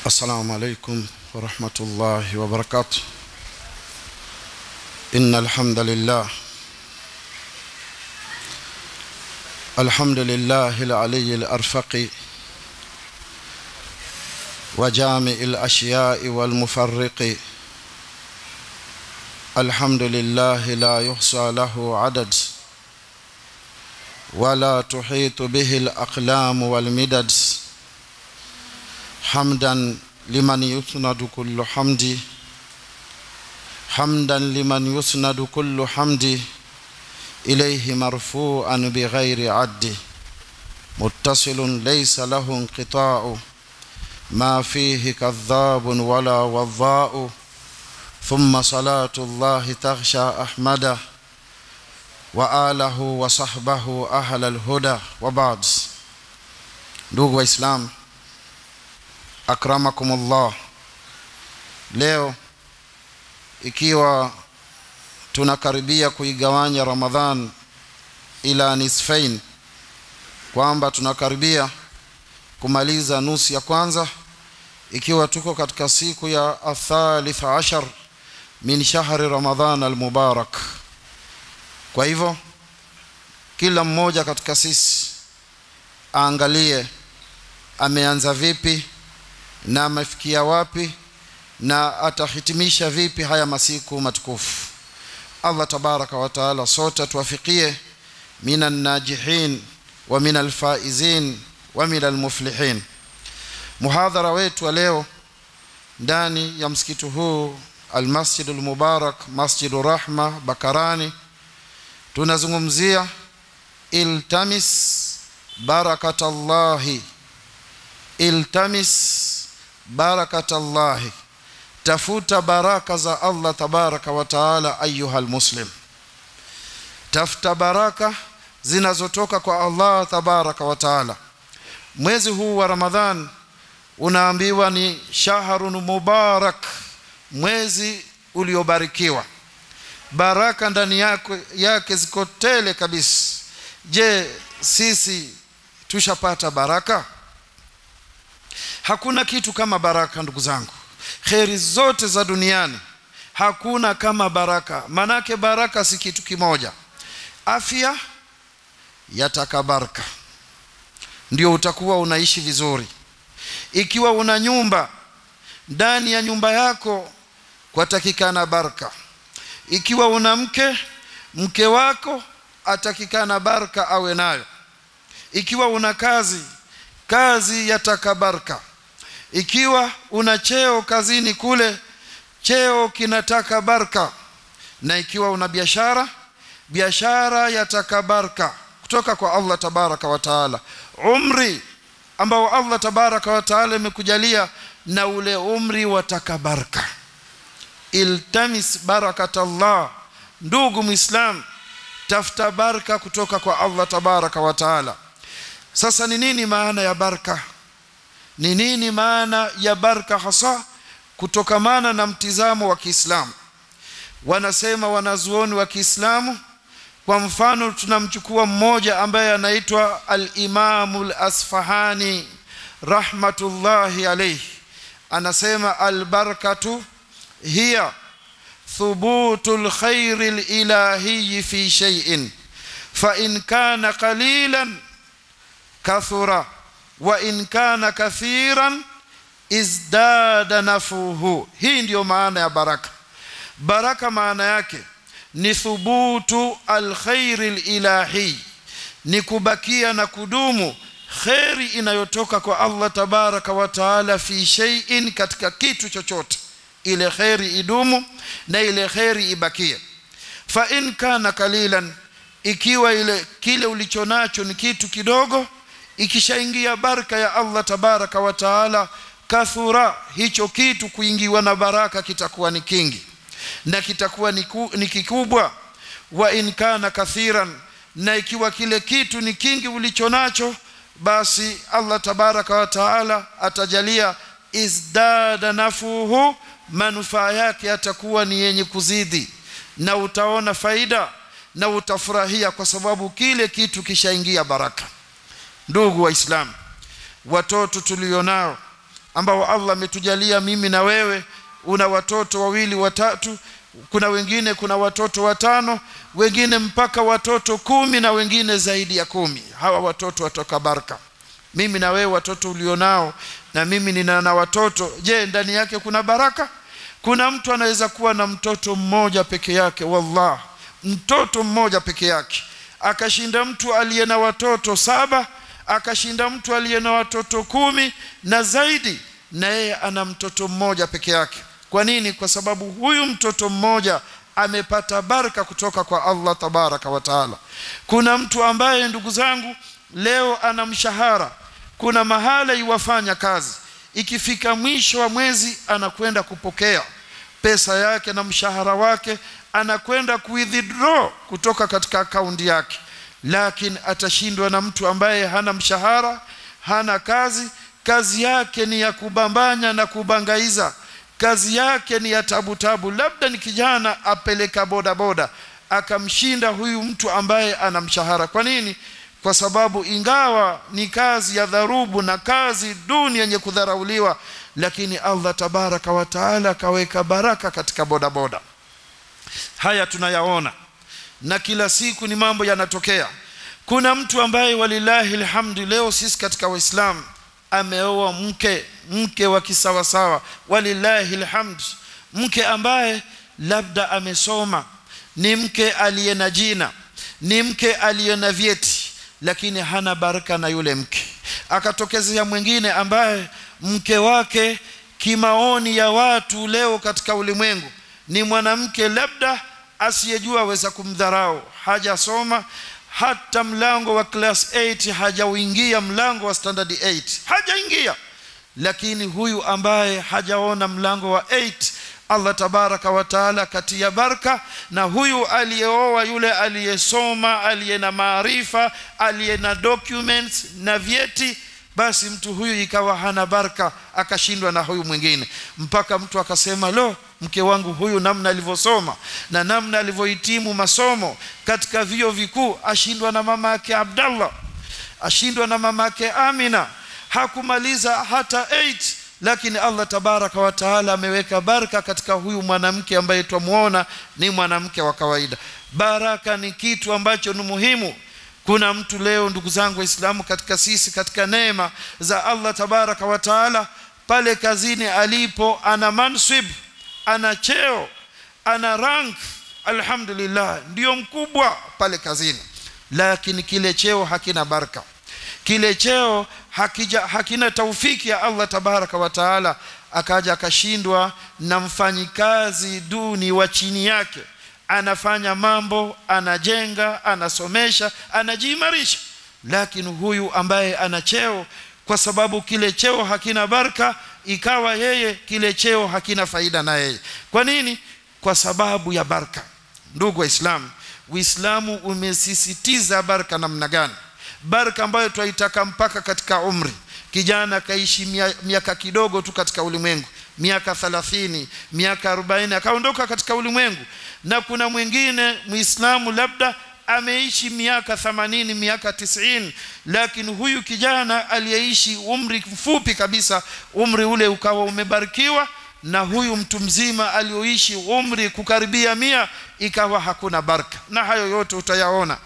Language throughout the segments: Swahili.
السلام عليكم ورحمة الله وبركاته. إن الحمد لله العلي الأرفق وجامع الأشياء والمفرق. الحمد لله لا يحصى له عدد ولا تحيط به الأقلام والمدد. حمدا لمن يسند كل حمد، حمدا لمن يسند كل حمد، إليه مرفوعا بغير عد، متصل ليس له انقطاع، ما فيه كذاب ولا وضاء. ثم صلاة الله تغشى أحمد وآله وصحبه أهل الهدى وبعد. ndugu Waislamu, akramakumullah, leo ikiwa tunakaribia kuigawanya Ramadhan ila nisfain, kwamba tunakaribia kumaliza nusu ya kwanza, ikiwa tuko katika siku ya athalith ashar min shahri Ramadhan al-mubarak. Kwa hivyo kila mmoja katika sisi aangalie ameanza vipi na amefikia wapi na atahitimisha vipi haya masiku matukufu. Allah tabaraka wa taala sote tuwafikie minan najihin wa minal faizin wa minal muflihin. Muhadhara wetu leo ndani ya msikiti huu Al-Masjid Al-Mubarak, Masjidur Rahma Bakarani, tunazungumzia iltamis barakatallahi. Iltamis barakatallahi, tafuta baraka za Allah tabaraka wa taala. Ayuha almuslim, tafuta baraka zinazotoka kwa Allah tabaraka wa taala. Mwezi huu wa Ramadhan unaambiwa ni shahrun mubarak, mwezi uliobarikiwa. Baraka ndani yake ziko tele kabisa. Je, sisi tushapata baraka? Hakuna kitu kama baraka ndugu zangu. Khairi zote za duniani hakuna kama baraka. Manake baraka si kitu kimoja. Afya yataka baraka, ndio utakuwa unaishi vizuri. Ikiwa una nyumba, ndani ya nyumba yako kwatakikana baraka. Ikiwa una mke wako atakikana baraka awe nayo. Ikiwa una kazi yataka baraka. Ikiwa una cheo kazini kule, cheo kinataka baraka. Na ikiwa una biashara yataka baraka kutoka kwa Allah tabaraka wa taala. Umri ambao Allah tabaraka wa taala amekujalia, na ule umri wataka baraka. Iltamis barakatallah. Ndugu Muislam, tafuta baraka kutoka kwa Allah tabaraka wa taala. Sasa ni nini maana ya baraka? Ni nini maana ya baraka hasa kutokamana na mtizamo wa Kiislamu? Wanasema wanazuoni wa Kiislamu, kwa mfano tunamchukua mmoja ambaye anaitwa al-Imam al-Asfahani rahmatullahi alayhi, anasema al-barakatu hiya thubutul khairil ilahi fi shay'in fa in kana qalilan kathura wa in kana kathiran izdada nafuhu. Hii ndio maana ya baraka. Baraka maana yake ni thubutu alkhairil ilahi, ni kubakia na kudumu khairi inayotoka kwa Allah tabaraka wa taala fi shay'in, katika kitu chochote ile khairi idumu na ile khairi ibakie. Fa in kana kalilan, ikiwa kile ulichonacho ni kitu kidogo, ikishaingia baraka ya Allah tabaraka wa taala, kathura, hicho kitu kuingiwa na baraka kitakuwa ni kingi na kitakuwa ni kikubwa. Wa in kana kathiran, na ikiwa kile kitu ni kingi ulichonacho, basi Allah tabaraka wa taala atajalia izdada nafuhu, manufaa yake yatakuwa ni yenye kuzidi, na utaona faida na utafurahia, kwa sababu kile kitu kishaingia baraka. Ndugu Waislamu, watoto tulionao ambao Allah ametujalia mimi na wewe, una watoto wawili watatu, kuna wengine kuna watoto watano, wengine mpaka watoto 10 na wengine zaidi ya 10. Hawa watoto watoka baraka. Mimi na wewe watoto ulionao na mimi nina watoto, je, ndani yake kuna baraka? Kuna mtu anaweza kuwa na mtoto mmoja peke yake, wallah, mtoto mmoja peke yake, akashinda mtu aliye na watoto 7, akashinda mtu aliye na watoto 10 na zaidi, na yeye ana mtoto mmoja peke yake. Kwa nini? Kwa sababu huyu mtoto mmoja amepata baraka kutoka kwa Allah tabaraka wa taala. Kuna mtu ambaye ndugu zangu leo ana mshahara, kuna mahala iwafanya kazi, ikifika mwisho wa mwezi anakwenda kupokea pesa yake na mshahara wake, anakwenda kuwithdraw kutoka katika akaunti yake. Lakini atashindwa na mtu ambaye hana mshahara, hana kazi, kazi yake ni ya kubambanya na kubangaiza, kazi yake ni ya tabu. Labda ni kijana apeleka boda akamshinda huyu mtu ambaye ana mshahara. Kwa nini? Kwa sababu ingawa ni kazi ya dharubu na kazi duni yenye kudharauliwa, lakini Allah tabaraka wa taala kaweka baraka katika boda. Haya tunayaona na kila siku ni mambo yanatokea. Kuna mtu ambaye walillahi alhamdu leo sisi katika Uislamu ameoa mke wa kisawasawa, walillahi alhamd, mke ambaye labda amesoma, ni mke aliye na jina, ni mke aliye na vyeti, lakini hana baraka na yule mke. Akatokezea mwingine ambaye mke wake kimaoni ya watu leo katika ulimwengu ni mwanamke labda asiyejua weza kumdharau, hajasoma hata mlango wa class 8 hajauingia, mlango wa standard 8 hajaingia. Lakini huyu ambaye hajaona mlango wa 8, Allah tabaraka wa taala katia baraka, na huyu aliyeoa yule aliyesoma, aliye na maarifa, aliye na documents na vyeti, basi mtu huyu ikawa hana baraka, akashindwa na huyu mwingine, mpaka mtu akasema lo, mke wangu huyu namna alivyosoma na namna alivyohitimu masomo katika vyuo vikuu, ashindwa na mama yake Abdallah, ashindwa na mama yake Amina, hakumaliza hata 8. Lakini Allah tabaraka wa taala ameweka baraka katika huyu mwanamke ambaye twamuona ni mwanamke wa kawaida. Baraka ni kitu ambacho ni muhimu. Kuna mtu leo ndugu zangu Waislamu, katika sisi, katika neema za Allah tabaraka wa taala, pale kazini alipo ana mansib, ana cheo, ana rank, alhamdulillah, ndio mkubwa pale kazini, lakini kile cheo hakina baraka, kile cheo hakina taufiki ya Allah tabaraka wa taala. Akaja akashindwa na mfanyikazi duni wa chini yake, anafanya mambo, anajenga, anasomesha, anajiimarisha, lakini huyu ambaye ana cheo, kwa sababu kile cheo hakina baraka, ikawa yeye kile cheo hakina faida na yeye. Kwa nini? Kwa sababu ya baraka. Ndugu Waislamu, Uislamu umesisitiza baraka namna gani? Baraka ambayo twaitaka mpaka katika umri. Kijana kaishi miaka kidogo tu katika ulimwengu, miaka 30, miaka 40, akaondoka katika ulimwengu. Na kuna mwingine Muislamu labda ameishi miaka 80, miaka 90, lakini huyu kijana aliyeishi umri mfupi kabisa, umri ule ukawa umebarikiwa, na huyu mtu mzima aliyoishi umri kukaribia 100 ikawa hakuna baraka. Na hayo yote utayaona.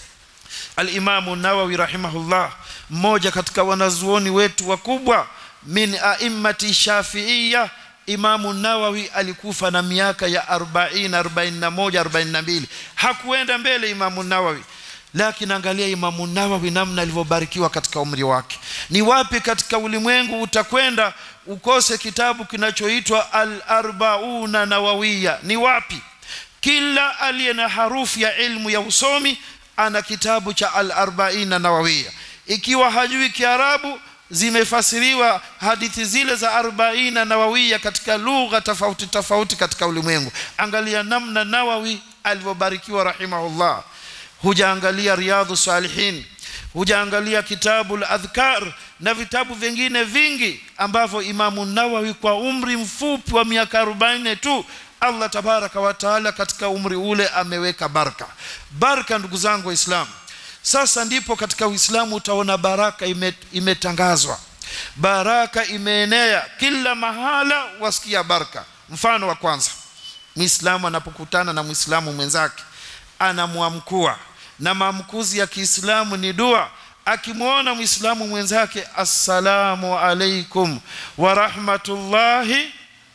Al-Imam an-Nawawi rahimahullah, mmoja katika wanazuoni wetu wakubwa min a'immati Shafi'iyya, Imam an-Nawawi alikufa na miaka ya 40, 41, 42, hakuenda mbele Imam an-Nawawi. Lakini angalia Imam an-Nawawi namna alivyobarikiwa katika umri wake. Ni wapi katika ulimwengu utakwenda ukose kitabu kinachoitwa Al-Arba'una Nawawiyya? Ni wapi? Kila aliye na harufu ya ilmu ya usomi ana kitabu cha Al-Arba'ina Nawawiyya. Ikiwa hajui Kiarabu, zimefasiriwa hadithi zile za 40 Nawawiyya katika lugha tofauti katika ulimwengu. Angalia namna Nawawi alivyobarikiwa rahimahullah. Hujaangalia Riyadhus Salihin, hujaangalia kitabu al-Adhkar na vitabu vingine vingi ambavyo Imamu Nawawi kwa umri mfupi wa miaka 40 tu, Allah tabaraka wa taala katika umri ule ameweka baraka. Baraka ndugu zangu Waislamu. Sasa ndipo katika Uislamu utaona baraka imetangazwa. baraka imeenea kila mahala, wasikia baraka. Mfano wa kwanza, Muislamu anapokutana na Muislamu mwenzake anamuamkua, na maamkuzi ya Kiislamu ni dua. Akimuona Muislamu mwenzake, assalamu alaikum wa rahmatullahi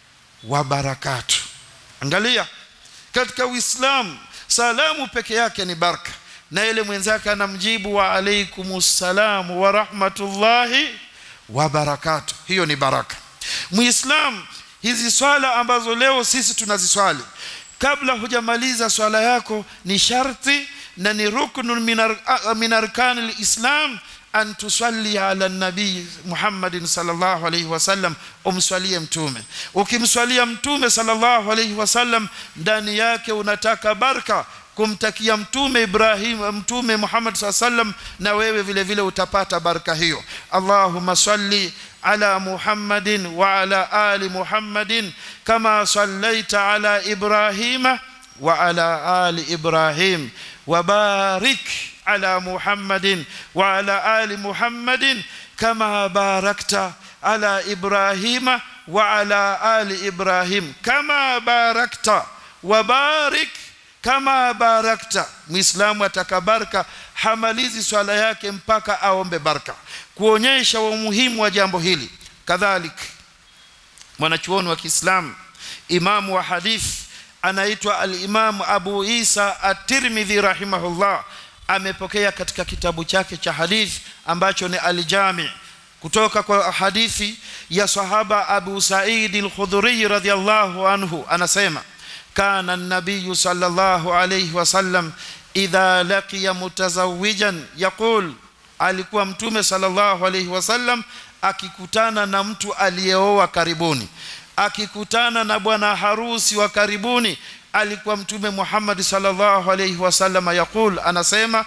wa barakatuh. Angalia, katika Uislamu salamu peke yake ni baraka, na ile mwenzake anamjibu wa alaikumus salam wa rahmatullahi wa barakatuh, hiyo ni baraka. Muislamu, hizi swala ambazo leo sisi tunaziswali, kabla hujamaliza swala yako ni sharti na ni ruknun min arkanil islam an tusalli ala nabii Muhammadin sallallahu alayhi wasallam, umswalie mtume. Ukimswalia mtume sallallahu alayhi wasallam, ndani yake unataka baraka, kumtakia mtume Ibrahim, mtume Muhammad sallallahu alayhi wasallam, na wewe vile vile utapata baraka hiyo. Allahumma salli ala Muhammadin wa ala ali Muhammadin kama sallaita ala Ibrahima wa ala ali Ibrahim wa barik ala Muhammadin wa ala ali Muhammadin kama barakta ala Ibrahima wa ala ali Ibrahim kama barakta wa barik kama barakta. Muislamu atakabaraka, hamalizi swala yake mpaka aombe baraka, kuonyesha umuhimu wa jambo hili. Kadhalik, mwanachuoni wa Kiislamu, imamu wa hadith anaitwa al-Imam Abu Isa at-Tirmidhi rahimahullah, amepokea katika kitabu chake cha hadith ambacho ni al-Jami' kutoka kwa hadithi ya sahaba Abu Sa'id al-Khudri radhiyallahu anhu, anasema kana an-nabiy sallallahu alayhi wasallam idha laqiya mutazawwijan yaqul, alikuwa mtume sallallahu alayhi wasallam akikutana na mtu aliyeoa karibuni, akikutana na bwana harusi wa karibuni, alikuwa mtume Muhammad sallallahu alayhi wasallam yaqul, anasema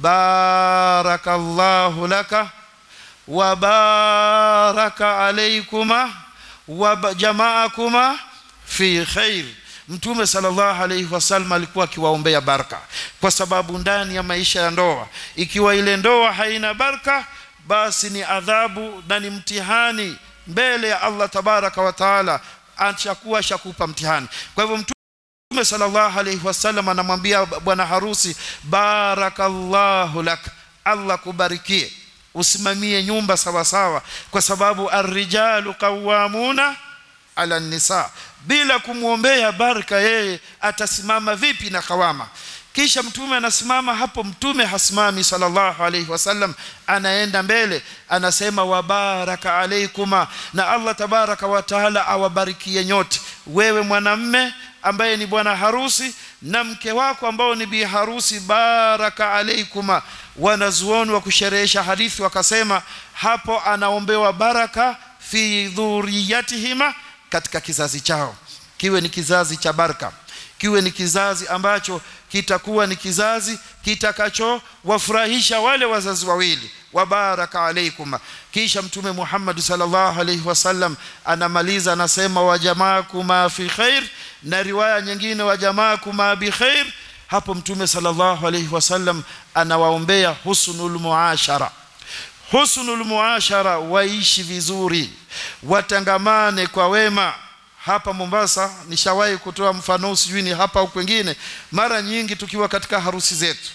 barakallahu laka wa baraka alaykuma wa jamaakuma fi khair. Mtume sallallahu alayhi wasallam alikuwa akiwaombea baraka, kwa sababu ndani ya maisha ya ndoa, ikiwa ile ndoa haina baraka, basi ni adhabu na ni mtihani mbele ya Allah tabaraka wa taala, achakuwa shakupa mtihani. Kwa hivyo Mtume sallallahu alayhi wasallam anamwambia bwana harusi, barakallahu lak, Allah kubarikie, usimamie nyumba sawa sawa, kwa sababu ar-rijalu qawwamuna ala an-nisa. Bila kumuombea baraka, yeye atasimama vipi na kawama? Kisha mtume anasimama hapo, mtume hasimami sallallahu alayhi wasallam, anaenda mbele, anasema wa baraka alaykuma, na Allah tabaraka wa taala awabarikie nyote, wewe mwanamme ambaye ni bwana harusi na mke wako ambao ni bi harusi, baraka alaykuma. Wanazuoni wa kusherehesha hadithi wakasema hapo anaombewa baraka fi dhurriyatihima, katika kizazi chao, kiwe ni kizazi cha baraka, kiwe ni kizazi ambacho kitakuwa ni kizazi kitakacho wafurahisha wale wazazi wawili, wa baraka alaykum. Kisha mtume Muhammad sallallahu alayhi wasallam anamaliza, anasema wa jamaakuma fi khair, na riwaya nyingine wa jamaakuma bi khair. Hapo mtume sallallahu alayhi wasallam anawaombea husnul muashara, husnul muashara, waishi vizuri, watangamane kwa wema. Hapa Mombasa nishawahi kutoa mfano, sijui ni hapa au kwingine, mara nyingi tukiwa katika harusi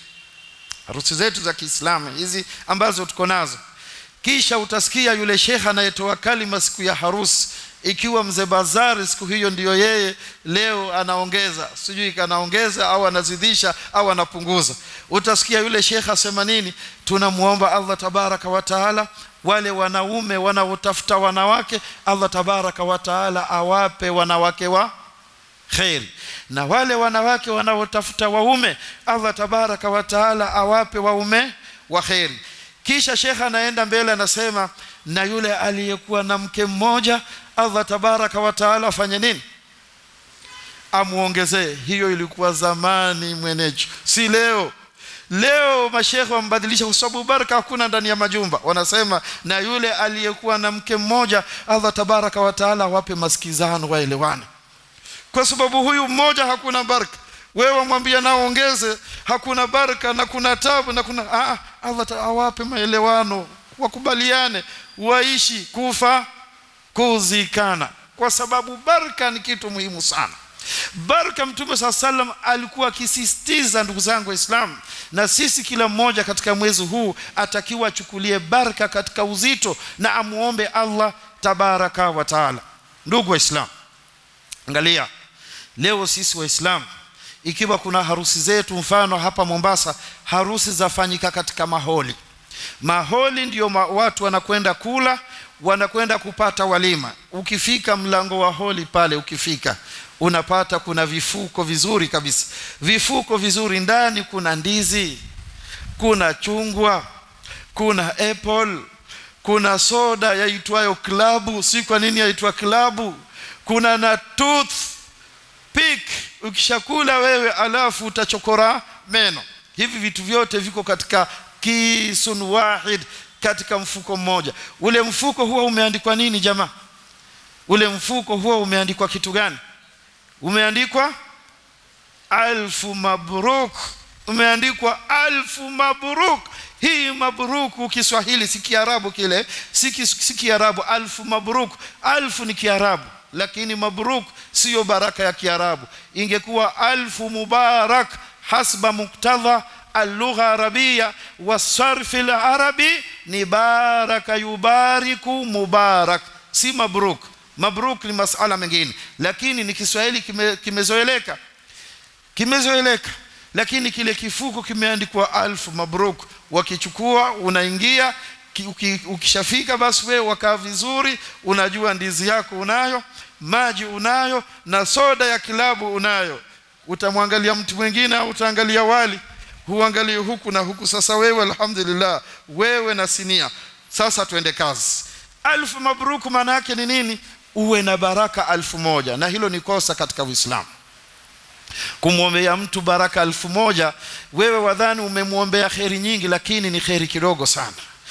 zetu za Kiislamu hizi ambazo tuko nazo, kisha utasikia yule shekha anayetoa kalima siku ya harusi, ikiwa mzee Bazari siku hiyo ndiyo yeye, leo anaongeza, sijui kanaongeza au anazidisha au anapunguza. Utasikia yule shekha asema nini? Tunamuomba Allah tabaraka wa taala wale wanaume wanaotafuta wanawake, Allah tabaraka wa taala awape wanawake wa khairi, na wale wanawake wanaotafuta waume, Allah tabaraka wa taala awape waume wa khairi. Kisha shekha anaenda mbele, anasema na yule aliyekuwa na mke mmoja, Allah tabaraka wa taala afanye nini? Amuongezee. Hiyo ilikuwa zamani mwenejo, si leo. Leo mashekhe wambadilisha, kwa sababu baraka hakuna ndani ya majumba. Wanasema na yule aliyekuwa na mke mmoja, Allah tabaraka wa taala wape masikizano, waelewane, kwa sababu huyu mmoja hakuna baraka. Wewe mwambia naongeze, hakuna baraka na kuna tabu na kuna Allah awape maelewano, wakubaliane, waishi, kufa, kuzikana, kwa sababu baraka ni kitu muhimu sana. Baraka Mtume sallam alikuwa akisisitiza, ndugu zangu Waislamu, na sisi kila mmoja katika mwezi huu atakiwa achukulie baraka katika uzito na amuombe Allah tabaraka wa taala. Ndugu Waislamu, angalia leo sisi Waislamu, ikiwa kuna harusi zetu, mfano hapa Mombasa harusi zafanyika katika maholi. Maholi ndio watu wanakwenda kula, wanakwenda kupata walima. Ukifika mlango wa holi pale, ukifika unapata kuna vifuko vizuri kabisa, vifuko vizuri, ndani kuna ndizi, kuna chungwa, kuna apple, kuna soda yaitwayo klabu, si kwa nini yaitwa klabu, kuna na toothpick, ukishakula wewe alafu utachokora meno. Hivi vitu vyote viko katika kisun wahid, katika mfuko mmoja. Ule mfuko huwa umeandikwa nini jamaa? Ule mfuko huwa umeandikwa kitu gani? Umeandikwa alfu mabruk, umeandikwa alfu mabruk. Hii mabruk Kiswahili si Kiarabu, kile si Kiarabu. Alfu mabruk, alfu ni Kiarabu, lakini mabruk sio baraka ya Kiarabu. Ingekuwa alfu mubarak hasba muktadha اللغة العربية والصرف العربي ni baraka yubariku mubarak, si mabruk. Mabruk ni masala mengine, lakini ni Kiswahili kimezoeleka, lakini kile kifuko kimeandikwa alfu mabruk. Wakichukua unaingia, ukishafika basi wewe wakaa vizuri, unajua ndizi yako unayo, maji unayo, na soda ya kilabu unayo. Utamwangalia mtu mwingine au utaangalia wali, huangalie huku na huku. Sasa wewe alhamdulillah, wewe na sinia. Sasa tuende kazi. Alfu mabruk maana yake ni nini? Uwe na baraka 1000. Na hilo ni kosa katika Uislamu, kumwombea mtu baraka 1000. Wewe wadhani umemwombea khairi nyingi, lakini ni khairi kidogo sana.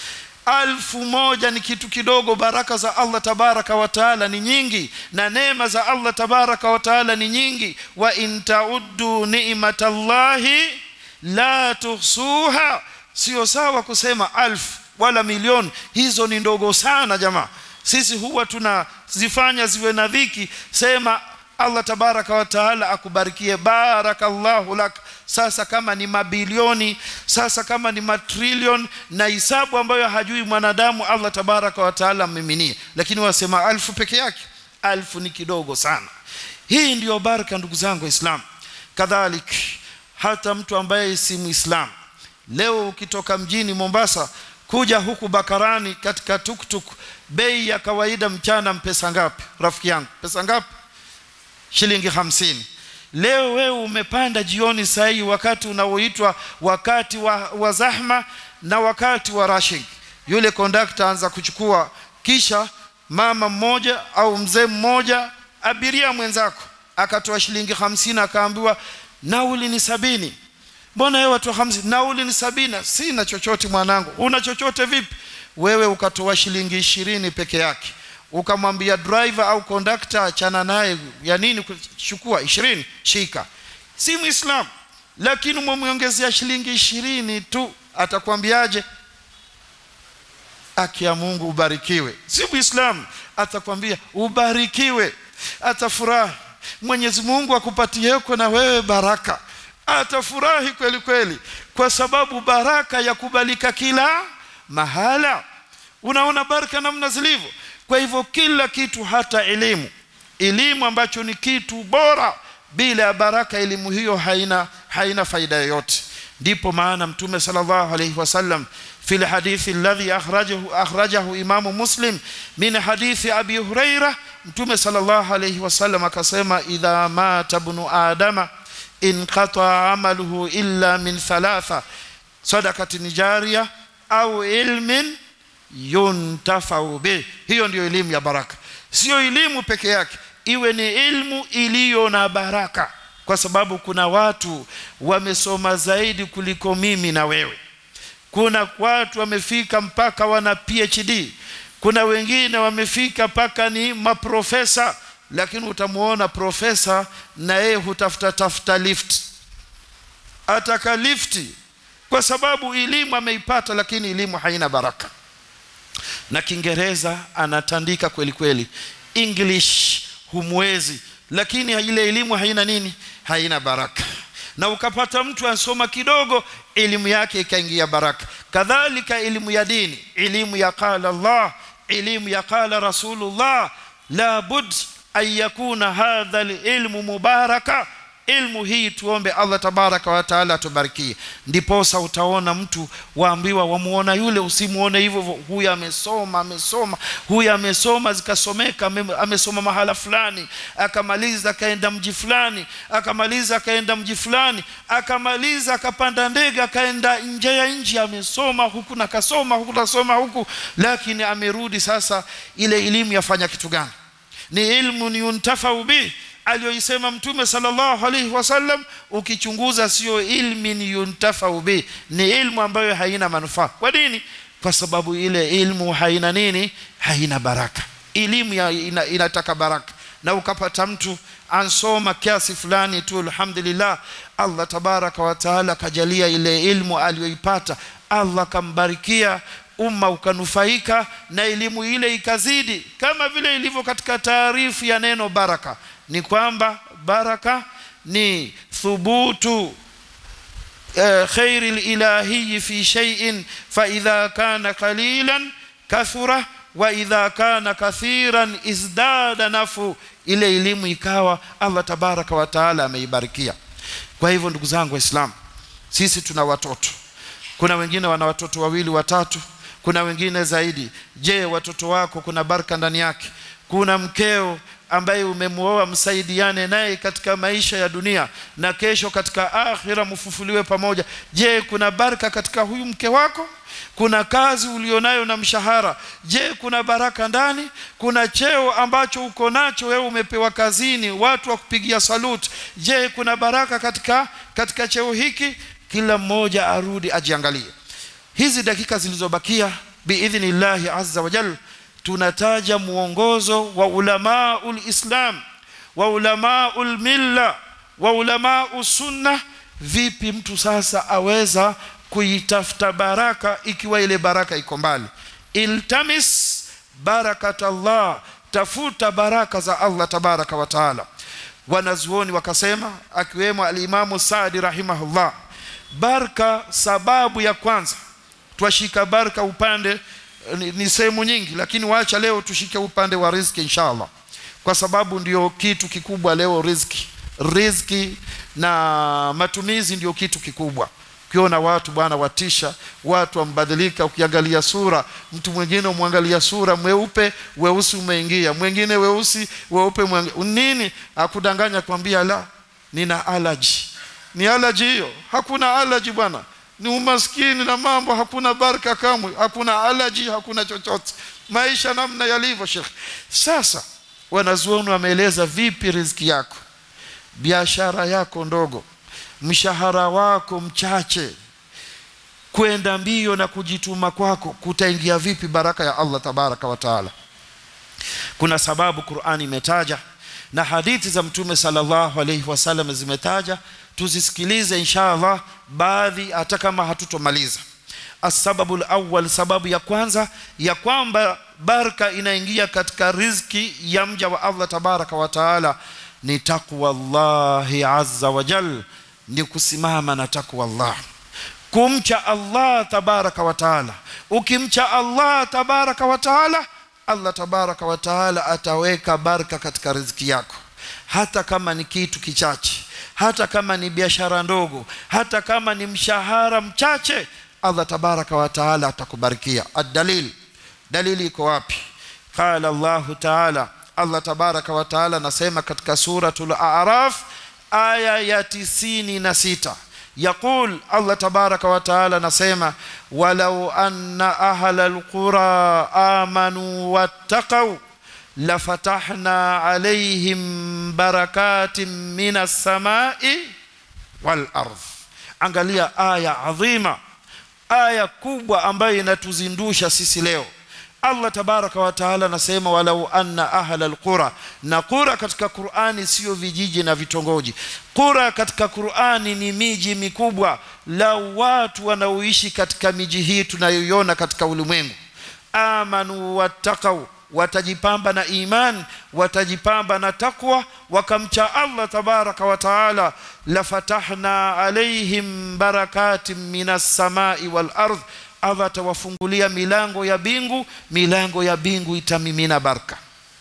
1000 ni kitu kidogo. Baraka za Allah tabaraka wa taala ni nyingi, na neema za Allah tabaraka wa taala ni nyingi. Wa in ta'uddu ni'matallahi la tuhsuha. Sio sawa kusema 1000 wala milioni, hizo ni ndogo sana jamaa. Sisi huwa tunazifanya ziwe na dhiki. Sema Allah tabaraka wa taala akubarikie, barakallahu lak. Sasa kama ni mabilioni, sasa kama ni matrilion, na hisabu ambayo hajui mwanadamu, Allah tabaraka wa taala mmiminie. Lakini wasema 1000 peke yake, 1000 ni kidogo sana. Hii ndiyo baraka ndugu zangu Waislamu. Kadhalika hata mtu ambaye si Muislam, leo ukitoka mjini Mombasa kuja huku Bakarani katika tuktuk, bei ya kawaida mchana mpesa ngapi rafiki yangu? Pesa ngapi? Shilingi 50. Leo wewe umepanda jioni sahi, wakati unaoitwa wakati wa zahma na wakati wa rushing. Yule conductor anza kuchukua, kisha mama mmoja au mzee mmoja, abiria mwenzako akatoa shilingi 50, akaambiwa nauli ni 70. Mbona wewe watu 50 nauli ni 70? Sina chochote mwanangu. Una chochote vipi? Wewe ukatoa shilingi 20 peke yake, ukamwambia driver au conductor achana naye, ya nini kuchukua 20? Shika. Si Muislam, lakini umemwongezea shilingi 20 tu, atakwambiaje? Akia Mungu ubarikiwe. Si Muislam, atakwambia ubarikiwe, atafurahi. Mwenyezi Mungu akupatie na wewe baraka, atafurahi kweli kweli, kwa sababu baraka ya kubalika kila mahala. Unaona baraka namna zilivyo. Kwa hivyo kila kitu, hata elimu ambacho ni kitu bora, bila baraka elimu hiyo haina faida yoyote. Ndipo maana Mtume sallallahu alayhi wasallam في الحديث الذي أخرجه إمام مسلم من حديث أبي هريرة، Mtume sallallahu alayhi wasallam akasema, idha mata ibnu adama inqata amaluhu illa min thalatha, sadaqatin jariyah au ilmin yuntafau bih. Hiyo ndio elimu ya baraka. Sio elimu peke yake, iwe ni ilmu iliyo na baraka, kwa sababu kuna watu wamesoma zaidi kuliko mimi na wewe. Kuna watu wamefika mpaka wana PhD, kuna wengine wamefika mpaka ni maprofesa, lakini utamuona profesa na yeye hutafuta lift, ataka lifti, kwa sababu elimu ameipata, lakini elimu haina baraka. na Kiingereza anatandika kweli kweli, English humwezi, lakini ile elimu haina nini? Haina baraka. Na ukapata mtu ansoma kidogo, elimu yake ikaingia baraka. Kadhalika elimu ya dini, elimu ya qala Allah, elimu ya qala Rasulullah, la bud an yakuna hadha ilmu mubaraka. Ilmu hii tuombe Allah tabaraka wa taala tubarikie. Ndipo utaona mtu waambiwa wamuona yule, usimuone hivyo, huyu amesoma zikasomeka, amesoma mahala fulani, akamaliza akaenda mji fulani, akamaliza akaenda mji fulani, akamaliza akapanda ndege akaenda nje ya nchi, amesoma huku na kasoma huku nasoma huku, lakini amerudi sasa. Ile elimu yafanya kitu gani? Ni ilmu yuntafau bi aliyoisema Mtume sallallahu alaihi wasallam. Ukichunguza sio ilmi yuntafau bi, ni ilmu ambayo haina manufaa. Kwa nini? Kwa sababu ile ilmu haina nini? Haina baraka. Elimu inataka baraka. Na ukapata mtu ansoma kiasi fulani tu, alhamdulillah, Allah tabaraka wa taala kajalia ile ilmu aliyoipata, Allah kambarikia, umma ukanufaika na elimu ile ikazidi. Kama vile ilivyo katika taarifu ya neno baraka, ni kwamba baraka ni thubutu khairil ilahi fi shay'in fa idha kana qalilan kathura wa idha kana kathiran izdada nafu. Ile elimu ikawa Allah tabaraka wa taala ameibarikia. Kwa hivyo ndugu zangu Waislamu, sisi tuna watoto. Kuna wengine wana watoto wawili watatu, kuna wengine zaidi. Je, watoto wako kuna baraka ndani yake? Kuna mkeo ambaye umemuoa, msaidiane naye katika maisha ya dunia na kesho katika akhira mfufuliwe pamoja. Je, kuna baraka katika huyu mke wako? Kuna kazi ulionayo na mshahara, je, kuna baraka ndani? Kuna cheo ambacho uko nacho wewe, umepewa kazini, watu wakupigia salute, je, kuna baraka katika cheo hiki? Kila mmoja arudi ajiangalie. Hizi dakika zilizobakia biidhnillahi azza wa jalla, tunataja muongozo wa ulamaul Islam, wa ulamaul milla, wa ulamaus sunna. Vipi mtu sasa aweza kuitafuta baraka ikiwa ile baraka iko mbali? Iltamis barakatallah, tafuta baraka za Allah tabaraka wa taala. Wanazuoni wakasema, akiwemo al-Imam Saadi rahimahullah, baraka sababu ya kwanza, tuashika baraka upande ni sehemu nyingi, lakini waacha leo tushike upande wa riziki inshallah, kwa sababu ndio kitu kikubwa leo. Riziki na matumizi ndio kitu kikubwa. Ukiona watu bwana watisha, watu wambadilika. Ukiangalia sura, mtu mwingine umwangalia sura mweupe, weusi umeingia, mwingine weusi, weupe nini, akudanganya kwambia la nina allergy. Ni allergy hiyo? Hakuna allergy bwana, ni umaskini na mambo, hakuna baraka kamwe, hakuna allergy, hakuna chochote. Maisha namna yalivyo Sheikh. Sasa wanazuoni wameeleza vipi riziki yako, biashara yako ndogo, mshahara wako mchache, kwenda mbio na kujituma kwako, kutaingia vipi baraka ya Allah tabaraka wa taala? Kuna sababu Qur'ani imetaja na hadithi za Mtume sallallahu alayhi wasallam zimetaja. Tuzisikilize inshallah baadhi, hata kama hatutomaliza. As-sababu al-awwal, sababu ya kwanza ya kwamba baraka inaingia katika riziki ya mja wa Allah tabaraka wa taala ni taqwa Allah azza wa jalla, ni kusimama na taqwa Allah, kumcha Allah tabaraka wa taala. Ukimcha Allah tabaraka wa taala, Allah tabaraka wa taala ataweka baraka katika riziki yako, hata kama ni kitu kichache, hata kama ni biashara ndogo, hata kama ni mshahara mchache, Allah tabaraka wa taala atakubarikia. Dalili iko wapi? Qala Allah taala, Allah tabaraka wa taala nasema katika suratul A'raf aya ya 96, yaqul Allah tabaraka wa taala nasema, walau anna ahlal qura amanu wattaqaw lafatahna alayhim barakatin minas samai wal ardh. Angalia aya adhima, aya kubwa ambayo inatuzindusha sisi leo. Allah tabaraka wa taala nasema walau anna ahlal qura, na qura katika Qur'ani sio vijiji na vitongoji. Qura katika Qur'ani ni miji mikubwa, la watu wanaoishi katika miji hii tunayoiona katika ulimwengu. amanu wattaqaw, watajipamba na iman, watajipamba na takwa, wakamcha Allah tabaraka wa taala, la fatahna alaihim barakatin minas samai wal ardh, Allah atawafungulia milango ya bingu, milango ya bingu itamimina baraka.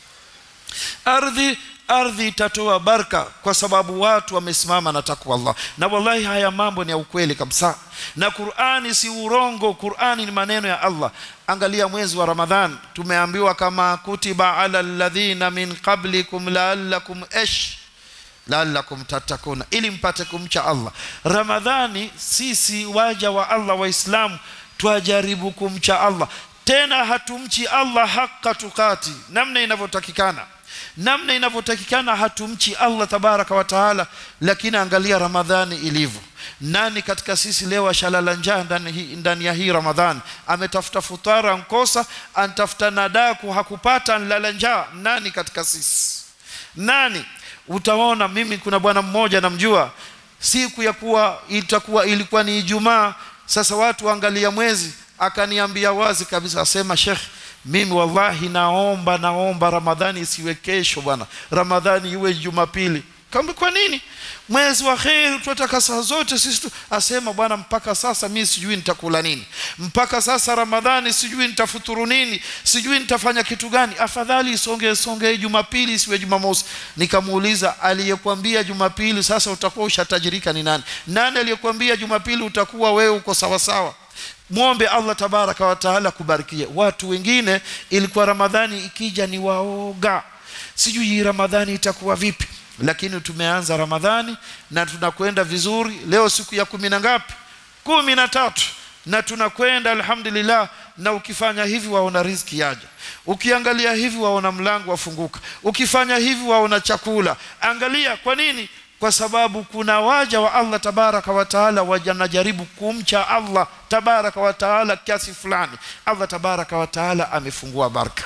Ardhi itatoa baraka kwa sababu watu wamesimama na takwa Allah. Na wallahi haya mambo ni ya ukweli kabisa, na Qur'ani si urongo. Qur'ani ni maneno ya Allah. Angalia mwezi wa Ramadhan, tumeambiwa kama kutiba ala alladhina min qablikum la'allakum tattaquna, ili mpate kumcha Allah. Ramadhani sisi waja wa Allah waislamu tuajaribu kumcha Allah, tena hatumchi Allah haqqa tukati, namna inavyotakikana hatumchi Allah tabaraka wa taala. Lakini angalia Ramadhani ilivyo. Nani katika sisi leo ashalala njaa ndani ya hii Ramadhani? Ametafuta futara nkosa, antafuta nadaku hakupata, nlala njaa. Nani katika sisi? Nani? Utaona mimi kuna bwana mmoja namjua, siku ya kuwa ilikuwa ni Ijumaa. Sasa watu angalia mwezi, akaniambia wazi kabisa, asema Sheikh, mimi wallahi naomba Ramadhani isiwe kesho bwana, Ramadhani iwe Jumapili. Kama kwa nini? Mwezi wa khair tunataka saa zote sisi asema bwana, mpaka sasa mimi sijui nitakula nini, mpaka sasa Ramadhani sijui nitafuturu nini, sijui nitafanya kitu gani, afadhali isonge Jumapili isiwe Jumamosi. Nikamuuliza, aliyekwambia Jumapili sasa utakuwa ushatajirika ni nani? Nani aliyekwambia Jumapili utakuwa wewe uko sawa sawa? Muombe Allah tabaraka wa taala kubarikie. Watu wengine ilikuwa Ramadhani ikija ni waoga, sijui Ramadhani itakuwa vipi. Lakini tumeanza Ramadhani na tunakwenda vizuri. Leo siku ya 10 na ngapi? 13, na tunakwenda alhamdulillah. Na ukifanya hivi waona riziki yaja, ukiangalia hivi waona mlango wafunguka, ukifanya hivi waona chakula. Angalia kwa nini? Kwa sababu kuna waja wa Allah tabaraka wa taala wanajaribu kumcha Allah tabaraka wa taala kiasi fulani. Allah tabaraka wa taala amefungua baraka.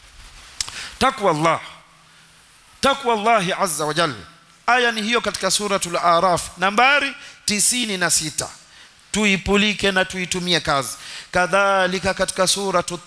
Takwa Allah azza wa jalla. Aya ni hiyo katika suratul Araf nambari 96. Tuipulike na tuitumie kazi. Kadhalika katika suratul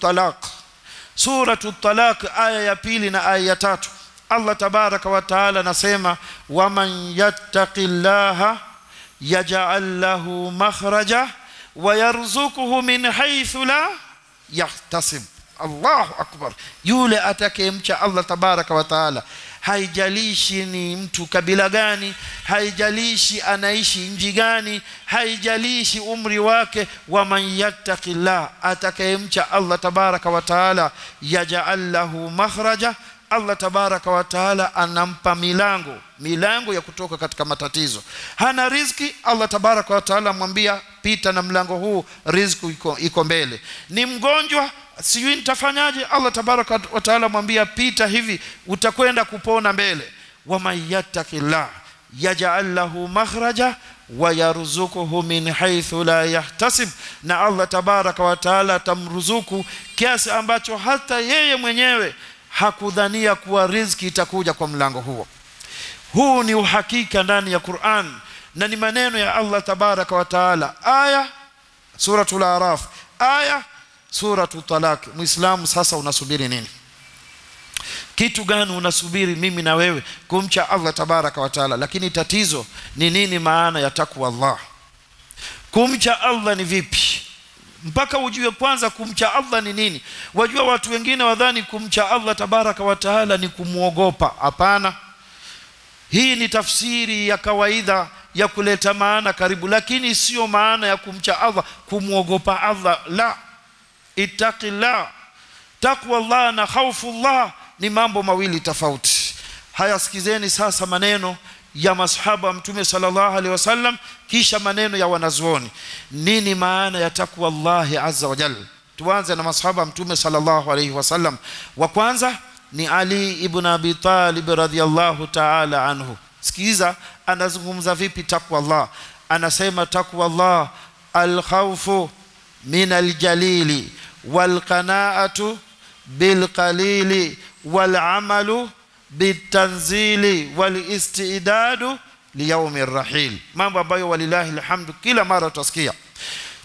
Talaq aya ya 2 na aya ya 3, Allah tabaraka wa taala nasema, waman yattaqillaha yaj'al lahu makhraja wa yarzuquhu min haythu la yahtasib. Allahu akbar. Yule atakayemcha Allah tabaraka wa taala, haijalishi ni mtu kabila gani, haijalishi anaishi nchi gani, haijalishi umri wake, waman yattaqillah, atakayemcha Allah tabaraka wa taala, yaj'al lahu makhraja, Allah tabaraka wa taala anampa milango ya kutoka katika matatizo. Hana riziki, Allah tabaraka wa taala mwambia pita na mlango huu, riziki iko mbele. Ni mgonjwa, sijui nitafanyaje, Allah tabaraka wa taala mwambia pita hivi, utakwenda kupona mbele. Waman yattaqillah yaj'al lahu makhraja wa yarzuquhu min haythu la yahtasib, na Allah tabaraka wa taala tamruzuku kiasi ambacho hata yeye mwenyewe hakudhania kuwa riziki itakuja kwa mlango huo. Huu ni uhakika ndani ya Qur'an na ni maneno ya Allah tabaraka wa taala. Aya suratul Araf, aya suratul Talaq. Muislamu sasa unasubiri nini? Kitu gani unasubiri mimi na wewe kumcha Allah tabaraka wa taala? Lakini tatizo ni nini maana ya takwa Allah? Kumcha Allah ni vipi? Mpaka ujue kwanza kumcha Allah ni nini. Wajua watu wengine wadhani kumcha Allah tabaraka wa taala ni kumuogopa. Hapana. Hii ni tafsiri ya kawaida ya kuleta maana karibu, lakini sio maana ya kumcha Allah kumuogopa Allah. La. Ittaqillah. Takwa Allah na khaufullah ni mambo mawili tofauti. Haya, sikizeni sasa maneno ya masahaba Mtume sallallahu alaihi wasallam, kisha maneno ya wanazuoni. Nini maana ya takwa Allah azza wa jalla? Tuanze na masahaba Mtume sallallahu alaihi wasallam. Wa kwanza ni Ali ibn Abi Talib radhiyallahu ta'ala anhu. Sikiza anazungumza vipi takwa Allah. Anasema takwa Allah al-khawfu min al-jalili wal qana'atu bil qalili wal amalu bitanzili wal istidadu liyawmir rahil. Mambo ambayo walillahi alhamdu kila mara tutasikia.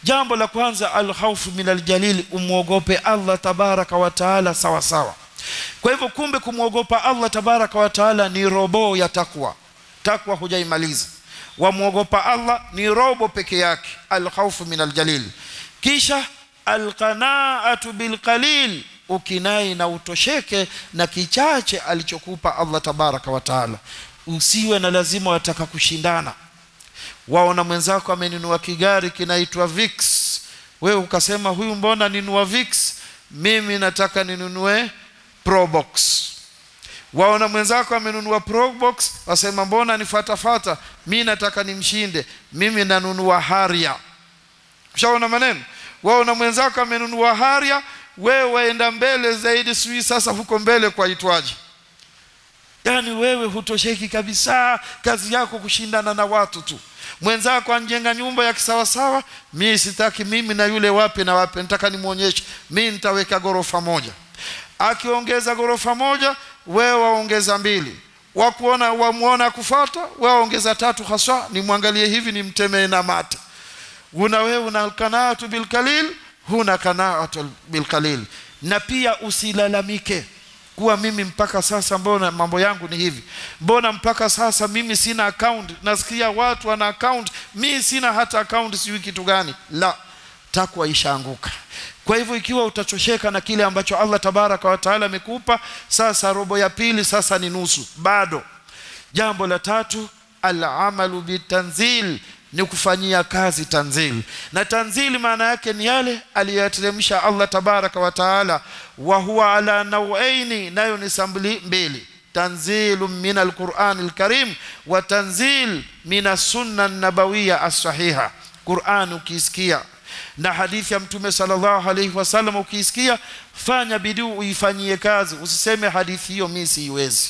Jambo la kwanza, al-khawfu min al-jalil, umuogope Allah tabaraka wa taala sawa sawa. Kwa hivyo kumbe kumuogopa Allah tabaraka wa taala ni robo ya takwa. Takwa hujaimaliza. Wamuogopa Allah ni robo peke yake, al-khawfu min al-jalil. Kisha al-qanaatu bil qalil, ukinai na utosheke na kichache alichokupa Allah tabaraka wa taala. Usiwe na lazima wataka kushindana. Waona mwenzako amenunua kigari kinaitwa Vix, wewe ukasema huyu mbona ninunua Vix, mimi nataka ninunue Probox. Waona mwenzako amenunua Probox, wasema mbona nifatafata, mimi nataka nimshinde, mimi nanunua Harrier. Ushaona maneno? Waona mwenzako amenunua Harrier, wewe waenda mbele zaidi, sui sasa huko mbele kwa itwaji. Yani wewe hutosheki kabisa, kazi yako kushindana na watu tu. Mwenzako anjenga nyumba ya kisawa sawa, mimi sitaki, mimi na yule wapi na wapi, nataka nimuonyeshe, mimi nitaweka gorofa moja. Akiongeza gorofa moja, wewe waongeza 2. Wakuona wamuona kufuata, wewe ongeza 3 haswa, nimwangalie hivi nimtemee na mate. Wewe una qanaatu bil qalil, huna qanaatu bil qalil. Na pia usilalamike kuwa mimi mpaka sasa mbona mambo yangu ni hivi, mbona mpaka sasa mimi sina account, nasikia watu wana account, mimi sina hata account, sijui kitu gani. La, takwa ishaanguka. Kwa hivyo ikiwa utachosheka na kile ambacho Allah tabaraka wa taala amekupa, sasa robo ya pili sasa ni nusu bado. Jambo la tatu, al-amalu bitanzil, ni kufanyia kazi tanzil. Na tanzil maana yake ni yale aliyoteremsha Allah tabaraka wa taala, wa huwa ala nawaini, nayo ni sambuli mbili, tanzilun min al-Qur'an al-Karim wa tanzil min as-sunnah an-nabawiyya as-sahiha. Qur'an ukisikia na hadithi ya Mtume sallallahu alayhi wasallam ukisikia, fanya bidii uifanyie kazi. Usiseme hadithi hiyo mimi siwezi.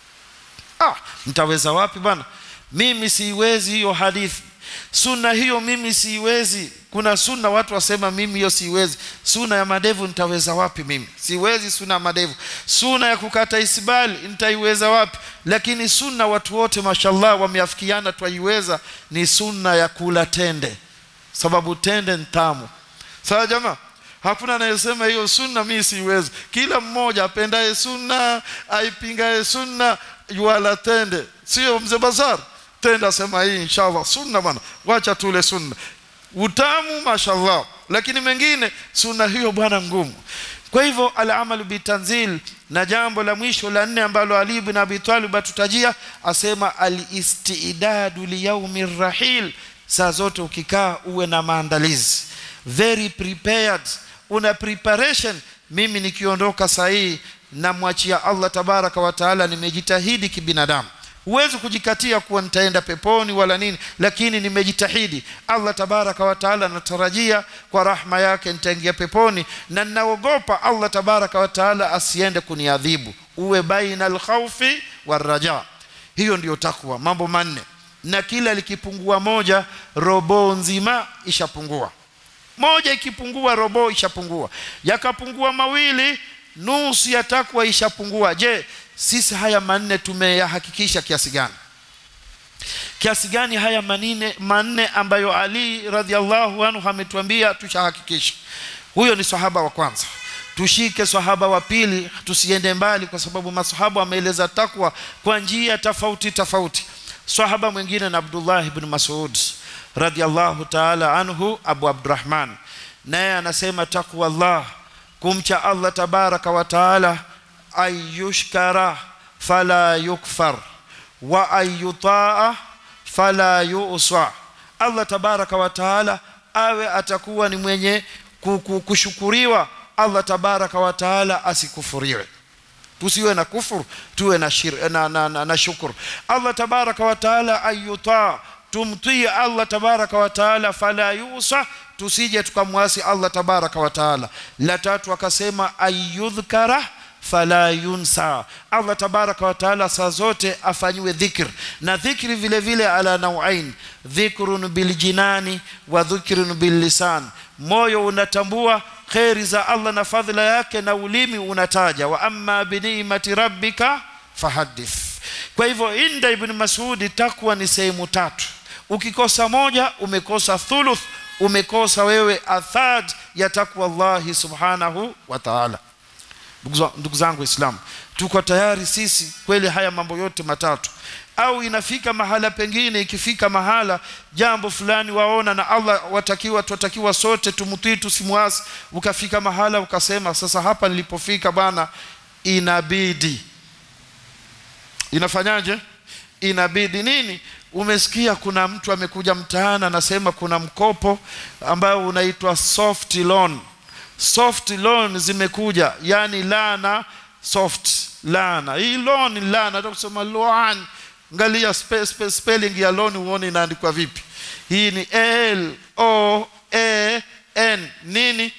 Mtaweza wapi bwana? Mimi siwezi hiyo hadithi. Sunna hiyo mimi siwezi. Kuna sunna watu wasema mimi hiyo siwezi. Sunna ya madevu nitaweza wapi mimi? Siwezi sunna ya madevu. Sunna ya kukata isbali nitaiweza wapi? Lakini sunna watu wote mashallah wameafikiana twaiweza ni sunna ya kula tende. Sababu tende ni tamu. Sawa jamaa? Hakuna anayesema hiyo sunna mimi siwezi. Kila mmoja apendaye sunna, aipingaye sunna, yuala tende. Sio mzee Bazar? Tende asema hii inshallah sunna bwana, wacha tule sunna. Utamu mashallah. Lakini mengine sunna hiyo bwana ngumu. Kwa hivyo al-amalu bitanzil. Na jambo la mwisho la 4 ambalo Ali ibn Abi Talib atutajia, asema al-istidadu li yawmir rahil. Saa zote ukikaa uwe na maandalizi, very prepared, una preparation. Mimi nikiondoka saa hii na mwachia Allah tabaraka wa taala, nimejitahidi kibinadamu. Huwezi kujikatia kuwa nitaenda peponi wala nini, lakini nimejitahidi. Allah tabaraka wa taala natarajia kwa rahma yake nitaingia peponi, na ninaogopa Allah tabaraka wa taala asiende kuniadhibu. Uwe baina al-khawfi war-raja. Hiyo ndio takwa. Mambo 4, na kila likipungua moja, robo nzima ishapungua. Moja ikipungua, robo ishapungua. Yakapungua 2, nusu ya takwa ishapungua. Je, sisi haya 4 tumeyahakikisha kiasi gani? Kiasi gani haya 4 ambayo Ali radhiallahu anhu ametuambia tushahakikisha? Huyo ni sahaba wa kwanza. Tushike sahaba wa pili, tusiende mbali kwa sababu masahaba wameeleza takwa kwa njia tofauti tofauti. Sahaba mwingine na Abdullah ibn Mas'ud radhiallahu ta'ala anhu, Abu Abdurrahman, naye anasema takwa Allah, kumcha Allah tabaraka wa ta'ala, ayyushkara fala yukfar wa ayyutaa fala yu'sa. Allah tabaraka wa ta'ala awe atakuwa ni mwenye kushukuriwa, Allah tabaraka wa ta'ala asikufuriwe. Tusiwe na kufuru, tuwe na shukuru. Allah tabaraka wa taala ayyuta, tumtii Allah tabaraka wa taala, fala yusa, tusije tukamwasi Allah tabaraka wa taala. La tatu akasema ayyudhkara fala yunsa. Allah tabaraka wa taala saa zote afanywe dhikr, na dhikri vile vile ala nauain, dhikrun bil jinani wa dhikrun bil lisan. Moyo unatambua khairi za Allah na fadhila yake, na ulimi unataja wa amma bi ni'mati rabbika fahaddith. Kwa hivyo inda Ibn Mas'ud takwa ni sehemu 3. Ukikosa moja umekosa thuluth, umekosa wewe athad ya takwa Allah subhanahu wa ta'ala. Ndugu zangu Waislamu, tuko tayari sisi kweli haya mambo yote matatu? Au inafika mahala pengine, ikifika mahala jambo fulani waona na Allah watakiwa sote tumutii tusimwasi, ukafika mahala ukasema sasa hapa nilipofika bwana inabidi, inafanyaje? Inabidi nini? Umesikia kuna mtu amekuja mtaani anasema kuna mkopo ambao unaitwa soft loan. Soft loan zimekuja, yani lana soft, lana hii loan, lana ndio kusema loan. Angalia spelling ya loan uone inaandikwa vipi. Hii ni L O A N, nini?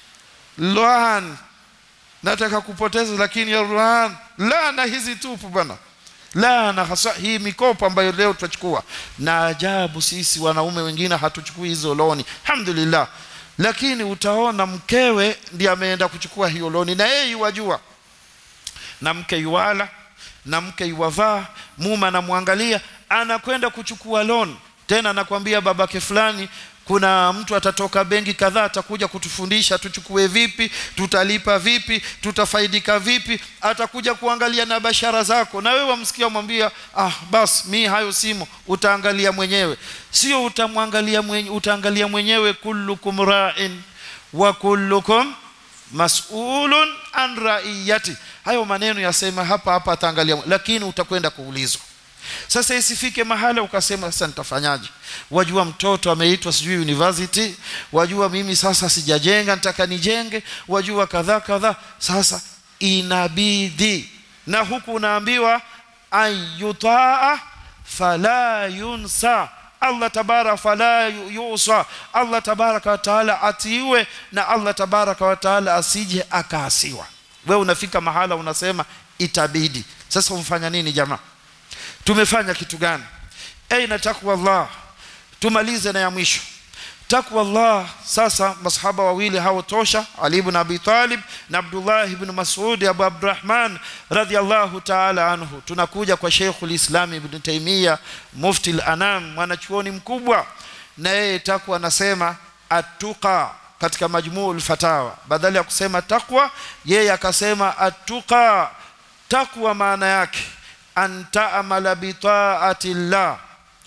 Loan. Nataka kupoteza lakini ya loan, lana hizi tupu bwana. Lana hasa hii mikopo ambayo leo tutachukua. Na ajabu sisi wanaume wengine hatuchukui hizo loni, alhamdulillah. Lakini utaona mkewe ndiye ameenda kuchukua hiyo loni, na yeye wajua, na mke yuwala, na mke yuwavaa, mume anamwangalia, anakwenda kuchukua loan. Tena anakuambia babake fulani kuna mtu atatoka benki kadhaa atakuja kutufundisha tuchukue vipi, tutalipa vipi, tutafaidika vipi, atakuja kuangalia na bashara zako, na wewe wamsikia umwambia bas mimi hayo simo, utaangalia mwenyewe. Sio utamwangalia mwenyewe, utaangalia mwenyewe. Kullukum ra'in wa kullukum mas'ulun an ra'iyati. Hayo maneno yasema hapa ataangalia, lakini utakwenda kuulizwa. Sasa isifike mahala ukasema sasa nitafanyaje? Wajua mtoto ameitwa sijui university, wajua mimi sasa sijajenga nataka nijenge, wajua kadha. Sasa inabidi, na huku unaambiwa ayutaa fala yunsa, Allah tabaraka fala yusa, Allah tabaraka wa taala atiiwe na Allah tabaraka wa taala asije akaasiwa. Wewe unafika mahala unasema itabidi. Sasa umfanya nini jamaa? Tumefanya kitu gani? Aina takwa Allah. Tumalize na ya mwisho. Takwa Allah sasa masahaba wawili hao tosha, Ali ibn Abi Talib na Abdullah ibn Mas'ud Abu Abdurrahman radhiyallahu ta'ala anhu. Tunakuja kwa Sheikhul Islam Ibn Taymiyyah Mufti al-Anam, mwanachuoni mkubwa, na yeye takwa anasema at-tuqa katika Majmu'ul Fatawa. Badala ya kusema takwa yeye akasema at-tuqa. Takwa maana yake an ta'amala bi ta'ati Allah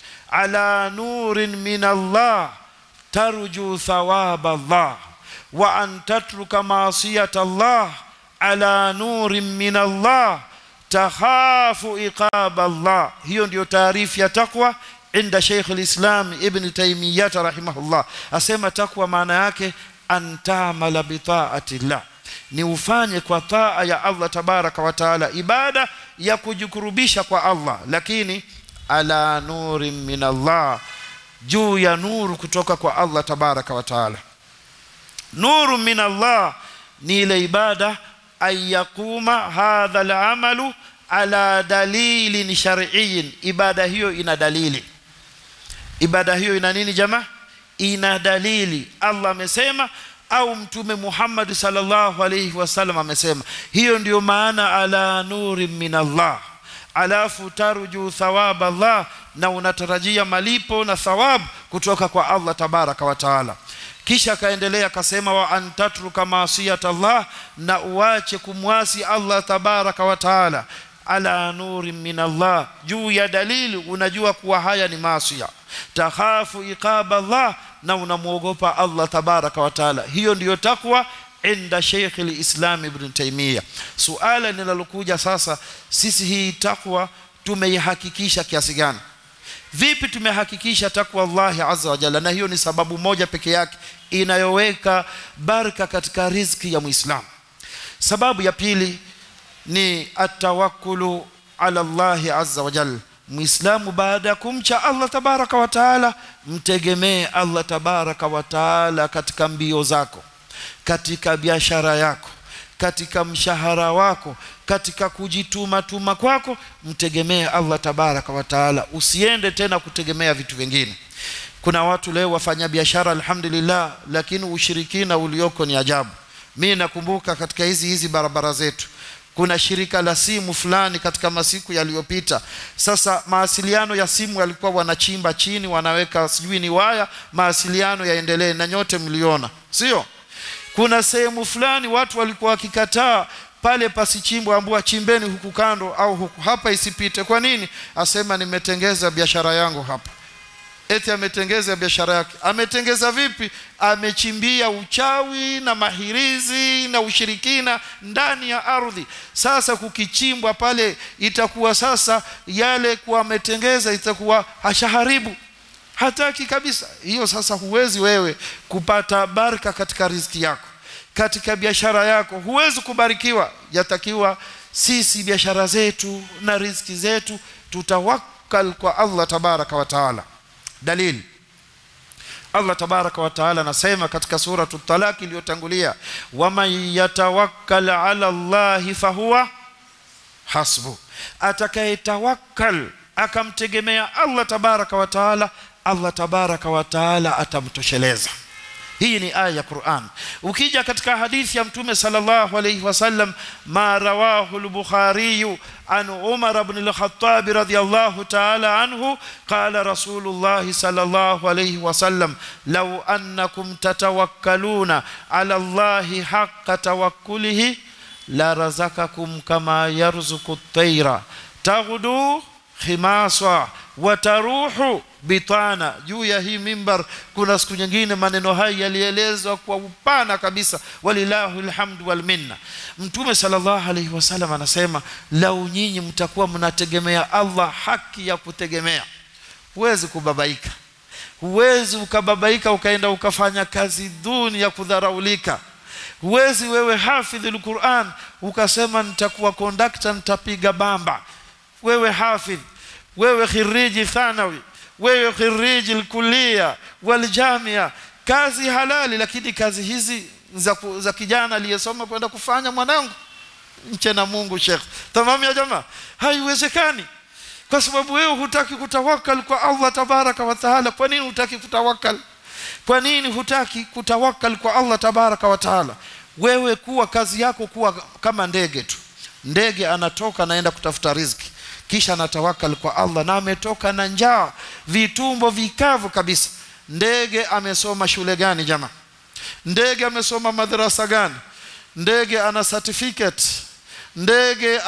ala nurin min Allah tarju thawab Allah, wa an tatruka ma'siyata Allah ala nurin min Allah takhafu iqab Allah. Hiyo ndio taarifu ya takwa inda Sheikh al-Islam Ibn Taymiyyah rahimahullah. Asema takwa maana yake an ta'amala bi ta'ati Allah, ni ufanye kwa taa ya Allah tabaraka wa taala, ibada ya kujikurubisha kwa Allah, lakini ala nurin min Allah, juu ya nuru kutoka kwa Allah tabaraka wa taala. Nuru min Allah ni ile ibada ayakuma hadha al-amalu ala dalilin shar'iyyin. Ibada hiyo ina dalili. Ibada hiyo ina nini jamaa? Ina dalili. Allah amesema au Mtume Muhammad sallallahu alayhi wasallam amesema. Hiyo ndio maana ala nurin min Allah, alafu tarju thawab Allah, na unatarajia malipo na thawab kutoka kwa Allah tabaraka wa taala. Kisha kaendelea akasema wa antatruka ma'siyata Allah, na uache kumwasi Allah tabaraka wa taala ala nurin min Allah, juu ya dalili unajua kuwa haya ni maasiya. Takhafu iqab Allah, na unamuogopa Allah tabaraka wa taala. Hiyo ndiyo takwa inda Sheikh al-Islam Ibn Taymiyyah. Suala linalokuja sasa, sisi hii takwa tumeihakikisha kiasi gani? Vipi tumehakikisha takwa Allah azza wa jalla? Na hiyo ni sababu moja peke yake inayoweka baraka katika riziki ya Muislamu. Sababu ya pili ni atawakkulu ala Allah azza wa jalla. Muislamu baada ya kumcha Allah tabaraka wa taala, mtegemee Allah tabaraka wa taala katika mbio zako, katika biashara yako, katika mshahara wako, katika kujituma kwako, mtegemee Allah tabaraka wa taala. Usiende tena kutegemea vitu vingine. Kuna watu leo wafanya biashara alhamdulillah, lakini ushirikina ulioko ni ajabu. Mimi nakumbuka katika hizi barabara zetu kuna shirika la simu fulani katika masiku yaliyopita. Sasa mawasiliano ya simu yalikuwa wanachimba chini, wanaweka sijui ni waya, mawasiliano yaendelee, na nyote mliona, sio? Kuna sehemu fulani watu walikuwa wakikataa pale pasichimbwe, ambua chimbeni huku kando au huku, hapa isipite. Kwa nini? Asema nimetengeza biashara yangu hapa. Eti ametengeza biashara yake. Ametengeza vipi? Amechimbia uchawi na mahirizi na ushirikina ndani ya ardhi. Sasa kukichimbwa pale, itakuwa sasa yale kwa ametengeza itakuwa hashaharibu, hataki kabisa. Hiyo sasa huwezi wewe kupata baraka katika riziki yako, katika biashara yako huwezi kubarikiwa. Yatakiwa sisi biashara zetu na riziki zetu tutawakkal kwa Allah tabaraka wa taala. Dalili, Allah tabaraka wa taala anasema katika sura at-Talaq iliyotangulia, waman yatawakkal ala Allah fahuwa hasbu, atakayetawakkal akamtegemea Allah tabaraka wa taala, Allah tabaraka wa taala atamtosheleza. Hii ni aya ya Qur'an. Ukija katika hadithi ya Mtume sallallahu alayhi wasallam, ma rawahu al-Bukhari an Umar ibn al-Khattab radiyallahu ta'ala anhu, qala Rasulullah sallallahu alayhi wasallam, law annakum tatawakkaluna ala Allahi haqqa tawakkulihi la razaqakum kama yarzuqu at-tayra taghdu khimasa wa taruhu bitana. Juu ya hii mimbar kuna siku nyingine maneno haya yalielezwa kwa upana kabisa, walilahu alhamdu wal minna. Mtume sallallahu alayhi wasallam anasema, lau nyinyi mtakuwa mnategemea Allah haki ya kutegemea, huwezi kubabaika. Huwezi ukababaika ukaenda ukafanya kazi duni ya kudharaulika. Huwezi wewe hafidhul Qur'an ukasema nitakuwa conductor, nitapiga bamba. Wewe hafidh, wewe khiriji thanawi, wewe khiriji al-kulliya wal-jamia, kazi halali. Lakini kazi hizi za kijana aliyesoma kwenda kufanya, mwanangu, nche na Mungu Sheikh, tamam ya jamaa, haiwezekani. Kwa sababu wewe hutaki kutawakkal kwa Allah tabaraka wa taala. Kwa nini hutaki kutawakkal? Kwa nini hutaki kutawakkal kwa Allah tabaraka wa taala? Wewe kuwa kazi yako kuwa kama ndege tu. Ndege anatoka naenda kutafuta riziki, kisha anatawakkal kwa Allah, na ametoka na njaa, vitumbo vikavu kabisa. Ndege amesoma shule gani jamaa? Ndege amesoma madrasa gani? Ndege ana certificate, ndege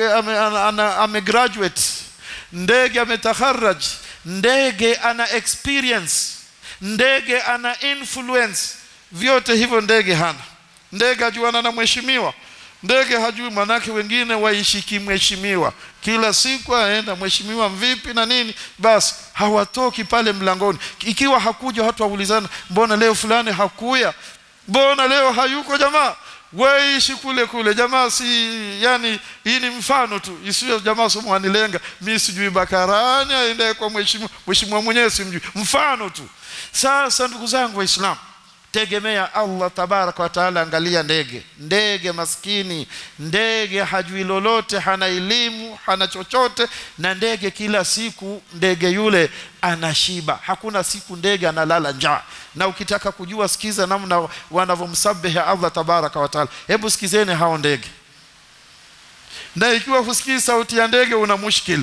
ame graduate, ndege ametakharraj, ndege ana experience, ndege ana influence. Vyote hivyo ndege hana. Ndege hajuana na mheshimiwa, ndege hajui, manake wengine waishiki mheshimiwa, kila siku aenda mheshimiwa mvipi na nini, basi hawatoki pale mlangoni. Ikiwa hakuja watu waulizana, mbona leo fulani hakuya, mbona leo hayuko jamaa, waishi kule kule jamaa. Si yani hii ni mfano tu, isiyo jamaa somo anilenga mimi sijui Bakarani aende kwa mheshimiwa mwenyewe simjui, mfano tu. Sasa ndugu zangu Waislamu, tegemea Allah tabaraka wa taala. Angalia ndege maskini, ndege hajui lolote, hana elimu, hana chochote, na ndege kila siku ndege yule anashiba. Hakuna siku ndege analala njaa. Na ukitaka kujua, sikiza namna wanavyomsabihi Allah tabaraka wa taala. Hebu sikizeni hao ndege. Na ikiwa husikii sauti ya ndege una mushkil,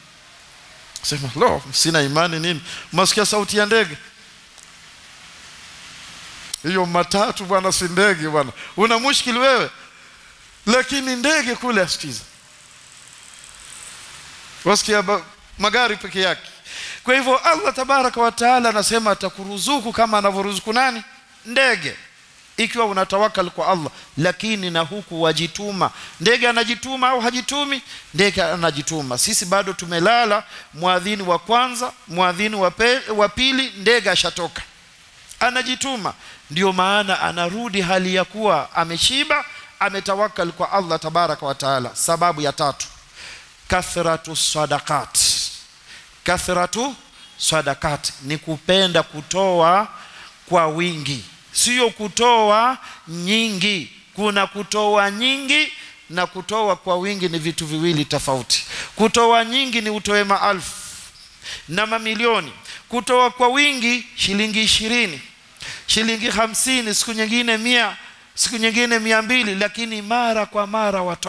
sema lo, sina imani nini, masikia sauti ya ndege hiyo matatu bwana, si ndege bwana, una mushkili wewe. Lakini ndege kule asikiza, wasikia magari peke yake. Kwa hivyo Allah tabaraka wa taala anasema atakuruzuku kama anavyoruzuku nani? Ndege, ikiwa unatawakkal kwa Allah. Lakini na huku wajituma. Ndege anajituma au hajitumi? Ndege anajituma. Sisi bado tumelala, muadhini wa kwanza, muadhini wa pili, ndege ashatoka, anajituma. Ndio maana anarudi hali ya kuwa ameshiba, ametawakkal kwa Allah tabaraka wa taala. Sababu ya tatu, kathratu sadaqat. Kathratu sadaqat ni kupenda kutoa kwa wingi, sio kutoa nyingi. Kuna kutoa nyingi na kutoa kwa wingi ni vitu viwili tofauti. Kutoa nyingi ni utoe maelfu na mamilioni. Kutoa kwa wingi shilingi 20, shilingi 50, siku nyingine 100, siku nyingine 200, lakini mara kwa mara watoa.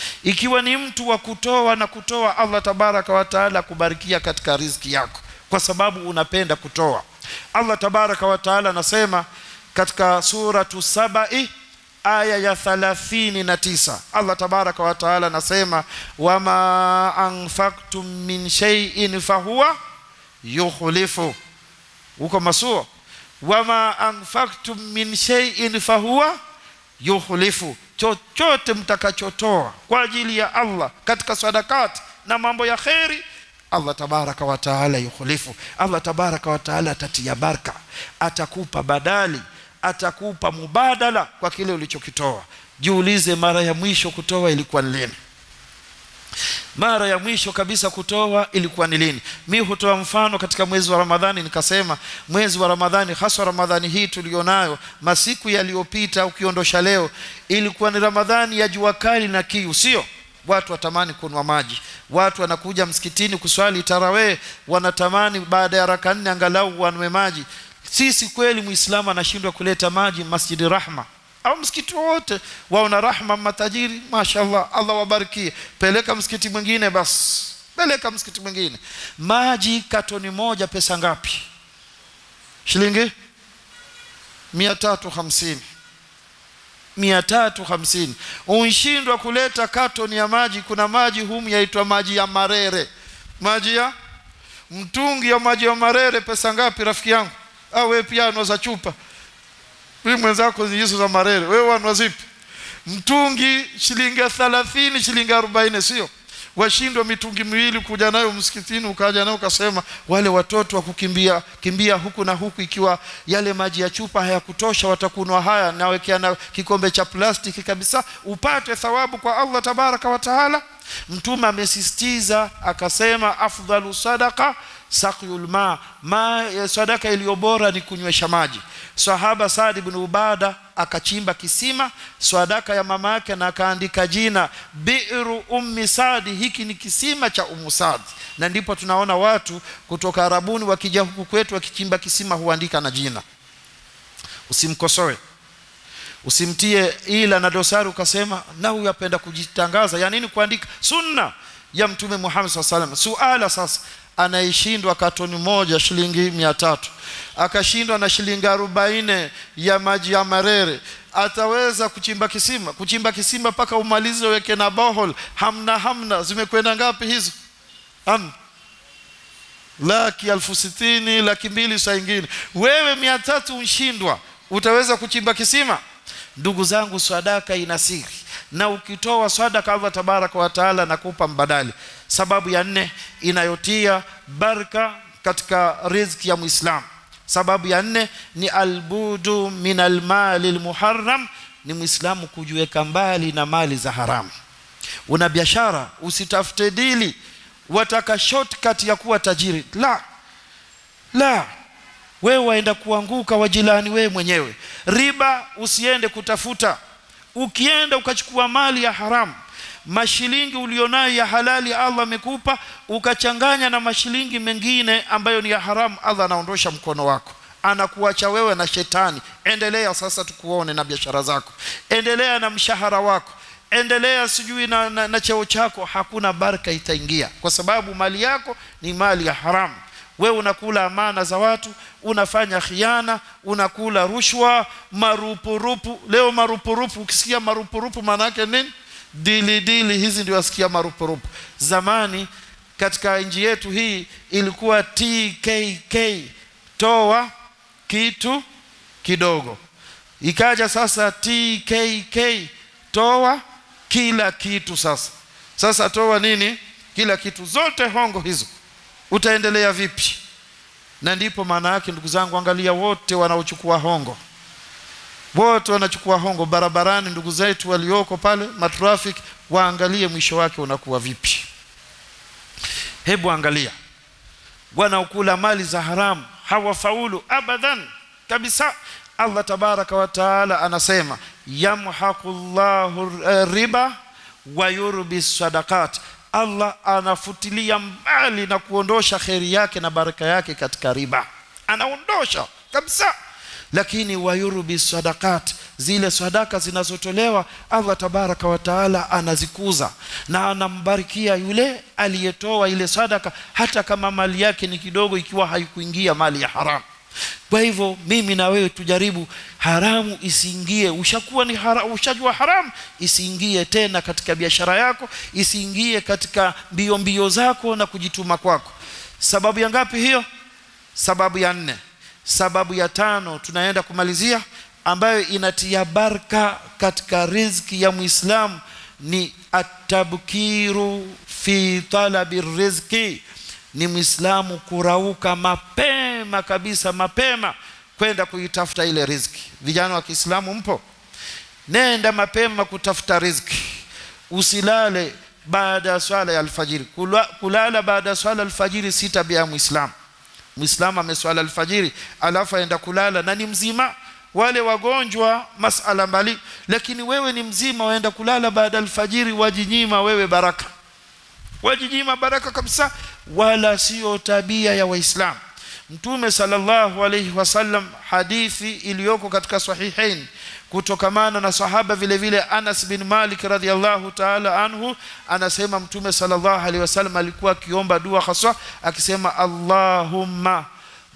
Ikiwa ni mtu wa kutoa na kutoa, Allah tabaraka wa taala kubarikia katika riziki yako kwa sababu unapenda kutoa. Allah tabaraka wa taala anasema katika suratu Sabai aya ya 39, Allah tabaraka wa taala anasema wama anfaqtum min shay'in fahuwa yukhlifu. Uko Masua, wama anfaqtum min shay'in fahuwa yukhlifu. Chochote mtakachotoa kwa ajili ya Allah katika sadakati na mambo ya khairi, Allah tabaraka wa taala yukhlifu. Allah tabaraka wa taala atatia baraka, atakupa badali, atakupa mubadala kwa kile ulichokitoa. Jiulize, mara ya mwisho kutoa ilikuwa ni lini? Mara ya mwisho kabisa kutoa ilikuwa ni lini? Mimi hutoa mfano katika mwezi wa Ramadhani, nikasema mwezi wa Ramadhani, hasa Ramadhani hii tulionayo, masiku yaliyopita ukiondosha leo, ilikuwa ni Ramadhani ya jua kali na kiu, sio? Watu watamani kunwa maji, watu wanakuja msikitini kuswali tarawih, wanatamani baada ya raka 4 angalau wanwe maji. Sisi kweli Muislamu anashindwa kuleta maji Masjidi Rahma au msikiti wote waona Rahma matajiri, mashaallah, Allah wabarikie, peleka msikiti mwingine, basi peleka msikiti mwingine. Maji katoni moja pesa ngapi? Shilingi 350. 350. Unshindwa kuleta katoni ya maji. Kuna maji humu yaitwa maji ya Marere, maji ya mtungi ya maji ya Marere pesa ngapi rafiki yangu? Au wewe pia unauza chupa? Wewe mwenzako hizo za Marere, wewe wanwa zipi? Mtungi shilingi 30, shilingi 40, sio? Washindwa mitungi miwili kuja nayo msikitini, ukaja nayo ukasema wale watoto wa kimbia huku na huku, ikiwa yale maji ya chupa hayakutosha watakunwa haya, nawekea na kikombe cha plastiki kabisa upate thawabu kwa Allah tabaraka wa taala. Mtume amesisitiza akasema afdalu sadaqa saqyul ma, sadaka iliyo bora ni kunywesha maji. Sahaba Saad ibn Ubada akachimba kisima, sadaka ya mama yake, na akaandika jina Bi'ru Ummi Saad, hiki ni kisima cha Ummu Saad. Na ndipo tunaona watu kutoka Arabuni wakija huku kwetu wakichimba kisima huandika na jina. Usimkosoe, usimtie ila na dosari ukasema na huyu apenda kujitangaza. Ya nini kuandika sunna ya Mtume Muhammad sallallahu alaihi wasallam? Suala sasa, anaishindwa katoni moja shilingi 300, akashindwa na shilingi 40 ya maji ya Marere, ataweza kuchimba kisima? Kuchimba kisima paka umalize weke na bohol, hamna zimekwenda ngapi hizo? Laki 60,000, laki 2 saa nyingine. Wewe 300 unshindwa, utaweza kuchimba kisima? Ndugu zangu, sadaka ina siri, na ukitoa sadaka Allah tabaraka wa taala nakupa mbadali. Sababu ya 4 inayotia baraka katika riziki ya Muislamu, sababu ya 4 ni albudu min almali almuharram, ni Muislamu kujiweka mbali na mali za haramu. Una biashara, usitafute dili wataka shortcut ya kuwa tajiri, la, wewe waenda kuanguka wajilani wewe mwenyewe. Riba usiende kutafuta, ukienda ukachukua mali ya haramu, mashilingi ulionayo ya halali Allah amekupa, ukachanganya na mashilingi mengine ambayo ni ya haramu, Allah anaondosha mkono wako, anakuacha wewe na shetani. Endelea sasa tukuone na biashara zako, endelea na mshahara wako, endelea sijui na cheo chako, hakuna baraka itaingia kwa sababu mali yako ni mali ya haramu. Wewe unakula amana za watu, unafanya khiana, unakula rushwa, marupurupu. Leo marupurupu, ukisikia marupurupu maana yake nini? Dili hizi ndio wasikia marupurupu. Zamani katika nchi yetu hii ilikuwa TKK, toa kitu kidogo. Ikaja sasa TKK, toa kila kitu. Sasa toa nini? Kila kitu, zote hongo hizo. Utaendelea vipi? Na ndipo maana yake ndugu zangu, angalia wote wanaochukua hongo, wote wanachukua hongo barabarani, ndugu zetu walioko pale matrafiki, waangalie mwisho wake unakuwa vipi. Hebu angalia, wanaokula mali za haramu hawafaulu abadan kabisa. Allah tabaraka wa taala anasema yamhaqullahu riba wa yurbi sadaqat, Allah anafutilia mbali na kuondosha khairi yake na baraka yake katika riba, anaondosha kabisa. lakini wayurbi sadaqat, zile sadaka zinazotolewa Allah tabaraka wa taala anazikuza na anambarikia yule aliyetoa ile sadaka, hata kama mali yake ni kidogo, ikiwa haikuingia mali ya haram. Kwa hivyo mimi na wewe tujaribu haramu isiingie. Ushakuwa ni ushajua haramu, isiingie tena katika biashara yako, isiingie katika mbio zako na kujituma kwako. Sababu ya ngapi hiyo? Sababu ya 4. Sababu ya 5 tunaenda kumalizia, ambayo inatia baraka katika riziki ya Muislamu, ni atabkiru fi talabi riziki. Ni Muislamu kurauka mapema kabisa, mapema kwenda kuitafuta ile riziki. Vijana wa Kiislamu mpo? Nenda mapema kutafuta riziki. Usilale baada ya swala ya alfajiri. Kulala baada ya swala alfajiri si tabia ya Muislamu. Muislamu ameswala alfajiri alafu aenda kulala na ni mzima. Wale wagonjwa masala mbali, lakini wewe ni mzima waenda kulala baada alfajiri, wajinyima wewe baraka. Wajinyima baraka kabisa, wala sio tabia ya Waislamu. Mtume sallallahu alayhi wasallam, hadithi iliyoko katika sahihain kutokamana na sahaba vile vile Anas bin Malik radhiyallahu ta'ala anhu, anasema Mtume sallallahu alayhi wasallam alikuwa akiomba dua hasa akisema Allahumma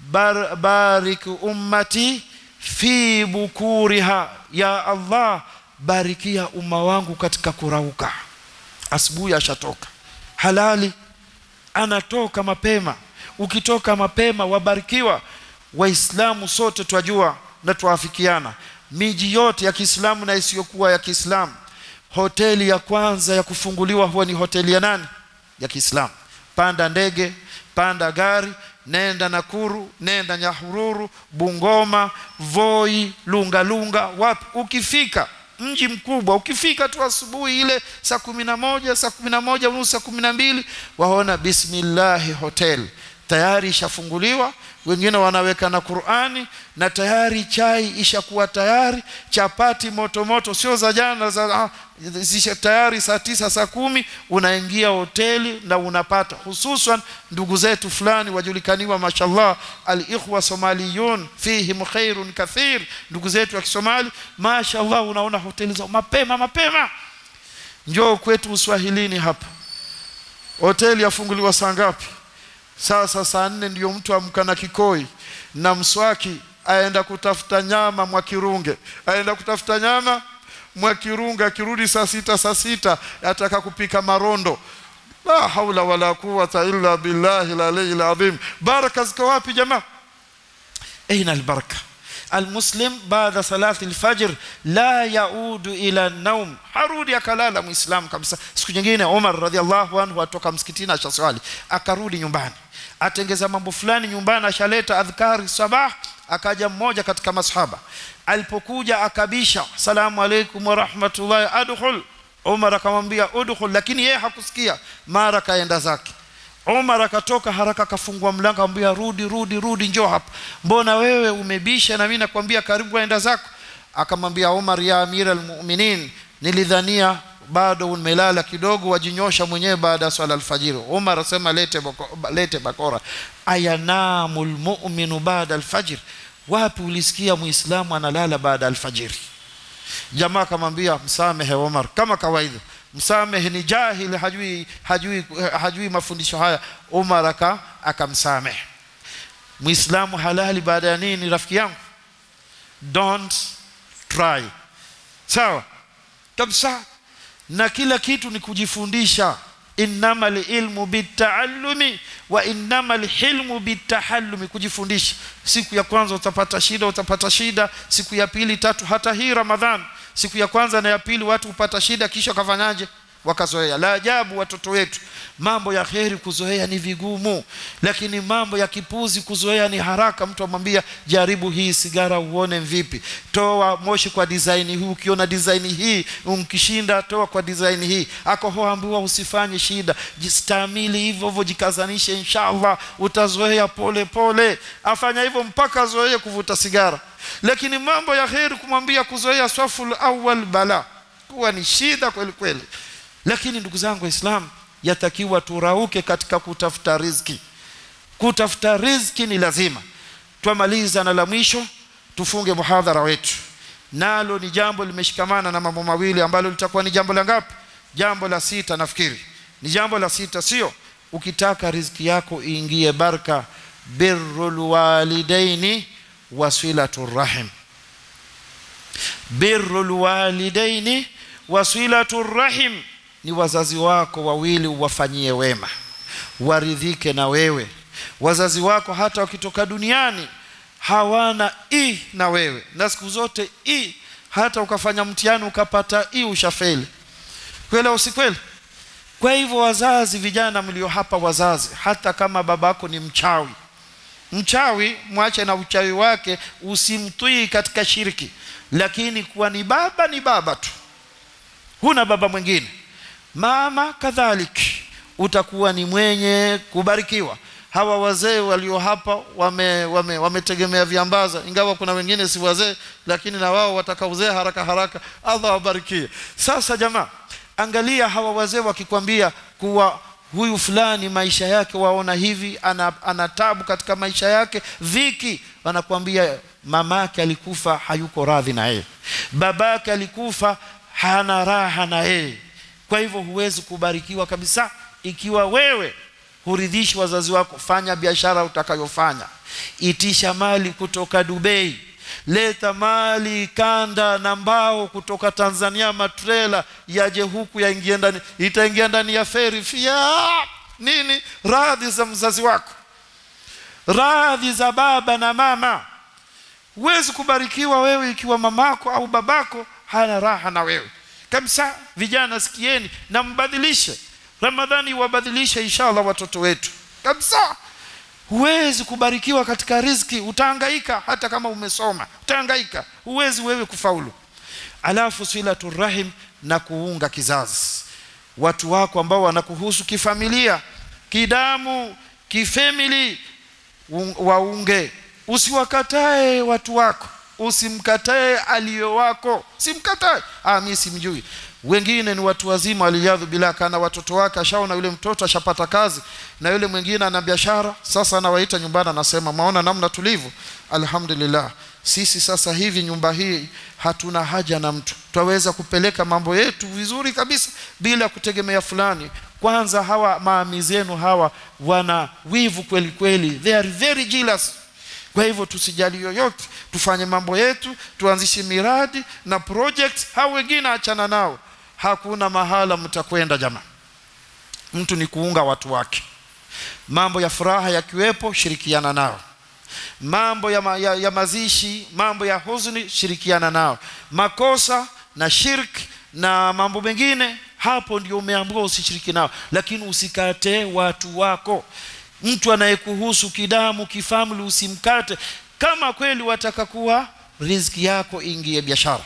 barik ummati fi bukuriha, ya Allah barikia umma wangu katika kurauka. Asubuhi ashatoka halali, anatoka mapema. Ukitoka mapema wabarikiwa. Waislamu sote twajua na tuafikiana, miji yote ya Kiislamu na isiyokuwa ya Kiislamu, hoteli ya kwanza ya kufunguliwa huwa ni hoteli ya nani? Ya Kiislamu. Panda ndege, panda gari, nenda Nakuru, nenda Nyahururu, Bungoma, Voi, Lungalunga, wapi ukifika mji mkubwa, ukifika tu asubuhi ile saa 11, saa 11 saa 12, waona bismillah hotel tayari ishafunguliwa. Wengine wanaweka na Qur'ani na tayari chai ishakuwa tayari, chapati moto moto, sio za jana zisha tayari saa 9 saa 10 unaingia hoteli na unapata. Hususan ndugu zetu fulani wajulikaniwa mashallah, al-ikhwa somaliyun fihim khairun kathir, ndugu zetu wa Kisomali mashallah, unaona hoteli zao mapema. Njoo kwetu Uswahilini hapa, hoteli yafunguliwa saa ngapi? Sasa saa 4 ndio mtu amka na kikoi na mswaki aenda kutafuta nyama Mwakirunge, aenda kutafuta nyama Mwakirunge, akirudi saa 6 ataka kupika marondo. La haula wala quwwata illa billahi al-aliyyil azim. Baraka ziko wapi jamaa? Aina albaraka? Almuslim baada salati alfajr la yaudu ila an-nawm, harudi akalala Muislamu kabisa. Siku nyingine Umar radhiallahu anhu atoka msikitini ashaswali, akarudi nyumbani, atengeza mambo fulani nyumbani, ashaleta adhkari sabah. Akaja mmoja katika masahaba, alipokuja akabisha salamu alaykum wa rahmatullahi adkhul. Umar akamwambia udkhul, lakini yeye hakusikia, mara kaenda zake. Umar akatoka haraka akafungua mlango, akamwambia rudi njoo hapa, mbona wewe umebisha na mimi nakwambia karibu aenda zako? Akamwambia Umar, ya amira almu'minin, nilidhania bado umelala kidogo, wajinyosha mwenyewe baada ya swala alfajiri. Umar asema lete bakora, ayanamul mu'minu baada alfajr. Wapi ulisikia Muislamu analala baada alfajiri? Jamaa akamwambia msamehe Umar, kama kawaida msamehe, ni jahili, hajui mafundisho haya. Umar akamsamehe. Muislamu halali baada ya nini rafiki yangu? Don't try. Sawa kabisa. Na kila kitu ni kujifundisha. Innamal ilmu bitaallumi wa innamal hilmu bitahallumi, kujifundisha. Siku ya kwanza utapata shida, siku ya pili, tatu, hata hii Ramadhan siku ya kwanza na ya pili watu upata shida, kisha kafanyaje? Wakazoea. La ajabu watoto wetu, mambo ya kheri kuzoea ni vigumu, lakini mambo ya kipuzi kuzoea ni haraka. Mtu amwambia jaribu hii sigara uone vipi, toa moshi kwa design hii, ukiona design hii umkishinda toa kwa design hii. Akohoambiwa usifanye shida, jistamili hivyo jikazanishe, inshallah utazoea pole pole. Afanya hivyo mpaka zoee kuvuta sigara. Lakini mambo ya kheri kumwambia kuzoea swaful awwal bala, kuwa ni shida kweli. Lakini ndugu zangu Waislamu, yatakiwa turauke katika kutafuta riziki. Kutafuta riziki ni lazima. Tumaliza na la mwisho, tufunge muhadhara wetu, nalo ni jambo limeshikamana na mambo mawili ambalo litakuwa ni jambo la ngapi? Jambo la 6 nafikiri. Ni jambo la 6 sio? Ukitaka riziki yako iingie baraka, birrul walidaini wasilatur rahim. Birrul walidaini wasilatur rahim, ni wazazi wako wawili uwafanyie wema, waridhike na wewe. Wazazi wako hata wakitoka duniani hawana na wewe, na siku zote hata ukafanya mtihani ukapata ushafeli, kweli usikweli? Kwa hivyo wazazi, vijana mlio hapa wazazi, hata kama babako ni mchawi, mwache na uchawi wake, usimtui katika shiriki, lakini kuwa ni baba tu, huna baba mwingine. Mama kadhalika, utakuwa ni mwenye kubarikiwa. Hawa wazee walio hapa wametegemea viambaza, ingawa kuna wengine si wazee, lakini na wao watakauzee haraka. Allah wabarikie. Sasa jamaa, angalia hawa wazee wakikwambia kuwa huyu fulani maisha yake waona hivi, ana taabu katika maisha yake, viki, wanakuambia mamake alikufa hayuko radhi na yeye, babake alikufa hana raha na yeye. Kwa hivyo huwezi kubarikiwa kabisa ikiwa wewe huridhishi wazazi wako. Fanya biashara utakayofanya, itisha mali kutoka Dubai, leta mali kanda na mbao kutoka Tanzania, matrela yaje huku yaingie ndani, itaingia ndani ya feri. Nini? Radhi za mzazi wako, radhi za baba na mama. Huwezi kubarikiwa wewe ikiwa mamako au babako hana raha na wewe kabisa. Vijana sikieni na mbadilishe Ramadhani, wabadilishe inshallah watoto wetu kabisa. Huwezi kubarikiwa katika riziki, utahangaika hata kama umesoma, utahangaika, huwezi wewe kufaulu. Alafu silatur rahim, na kuunga kizazi. Watu wako ambao wanakuhusu kifamilia, kidamu, kifamily, waunge. Usiwakatae watu wako, usimkatae aliyo wako, simkatae. Mimi simjui. Wengine ni watu wazima aliyadhu bila, kana watoto wake ashaona yule mtoto ashapata kazi, na yule mwingine ana biashara. Sasa anawaita nyumbani, anasema maona namna tulivu, alhamdulillah, sisi sasa hivi nyumba hii hatuna haja na mtu, twaweza kupeleka mambo yetu vizuri kabisa bila kutegemea fulani. Kwanza hawa maami zenu hawa wana wivu kweli, they are very jealous. Kwa hivyo tusijali yoyote, tufanye mambo yetu, tuanzishe miradi na projects. Hao wengine achana nao, hakuna mahala mtakwenda jamaa. Mtu ni kuunga watu wake. Mambo ya furaha yakiwepo, shirikiana nao. Mambo ya mazishi, mambo ya huzuni, shirikiana nao. Makosa na shirki na mambo mengine, hapo ndio umeambiwa usishiriki nao, lakini usikate watu wako. Mtu anayekuhusu kidamu, kifamily, usimkate. Kama kweli wataka kuwa riziki yako ingie biashara,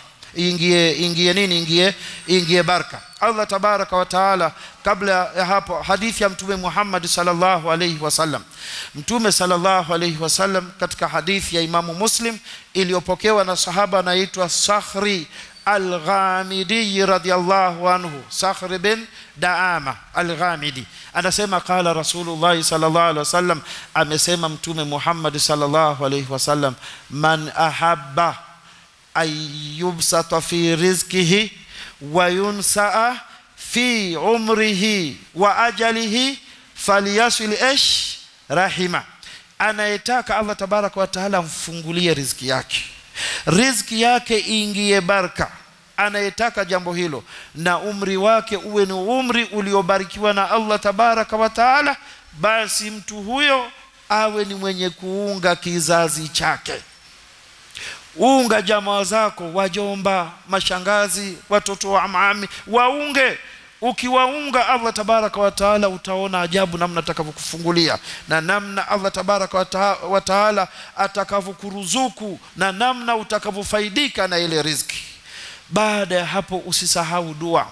ingie baraka. Allah tabaraka wa taala, kabla ya hapo hadithi ya Mtume Muhammad sallallahu alayhi wasallam. Mtume sallallahu alayhi wasallam katika hadithi ya Imamu Muslim iliyopokewa na sahaba anaitwa Sakhri Al-Ghamidi radhiyallahu anhu, Sakhr bin Daama Al-Ghamidi, anasema qala Rasulullah sallallahu alaihi wasallam, amesema Mtume Muhammad sallallahu alaihi wasallam, man ahabba ayyubsata fi rizqihi wa yunsaa fi umrihi wa ajalihi falyasil rahima. Anayetaka Allah tabaraka wa taala mfungulie riziki yake ingie baraka, anayetaka jambo hilo, na umri wake uwe ni umri uliobarikiwa na Allah tabaraka wa taala, basi mtu huyo awe ni mwenye kuunga kizazi chake. Unga jamaa zako, wajomba, mashangazi, watoto wa amami, waunge. Ukiwaunga Allah tabaraka wa taala, utaona ajabu namna atakavyokufungulia, na namna Allah tabaraka wa taala atakavyokuruzuku, na namna utakavyofaidika na ile riziki. Baada ya hapo usisahau dua.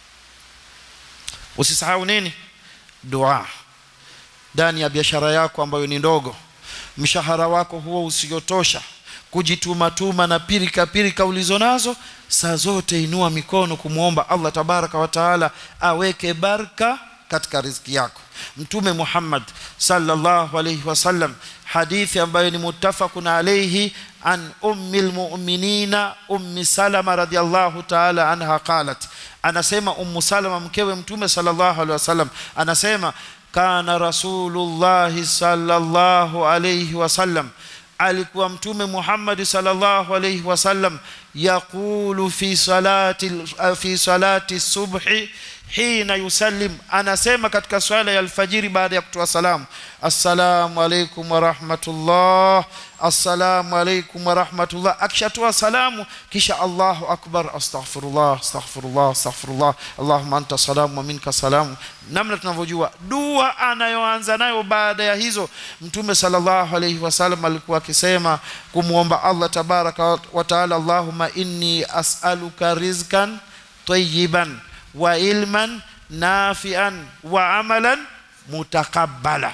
Usisahau nini? Dua. Ndani ya biashara yako ambayo ni ndogo, mshahara wako huo usiyotosha, kujituma na pirika ulizonazo, saa zote inua mikono kumuomba Allah tabaraka wa taala aweke baraka katika riziki yako. Mtume Muhammad sallallahu alayhi wasallam, hadithi ambayo ni muttafaqun alayhi, an ummil mu'minina ummi Salama radhiyallahu ta'ala anha qalat, anasema Ummu Salama mkewe Mtume sallallahu alayhi wasallam anasema, kana Rasulullah sallallahu alayhi wasallam, alikuwa Mtume Muhammad sallallahu alayhi wasallam yaqulu fi salati subhi hina yusallim, anasema katika swala ya alfajiri baada ya kutoa salamu, assalamu alaykum wa rahmatullah, assalamu alaykum wa rahmatullah. Akishatoa salamu kisha Allahu akbar, astaghfirullah astaghfirullah astaghfirullah, Allahumma anta salamu wa minka salamu. Namna tunavyojua dua anayoanza nayo baada ya hizo, Mtume sallallahu alayhi wasallam alikuwa akisema kumuomba Allah tabaraka wa taala, Allahumma inni as'aluka rizqan tayyiban wa ilman nafi'an wa amalan mutakabbala.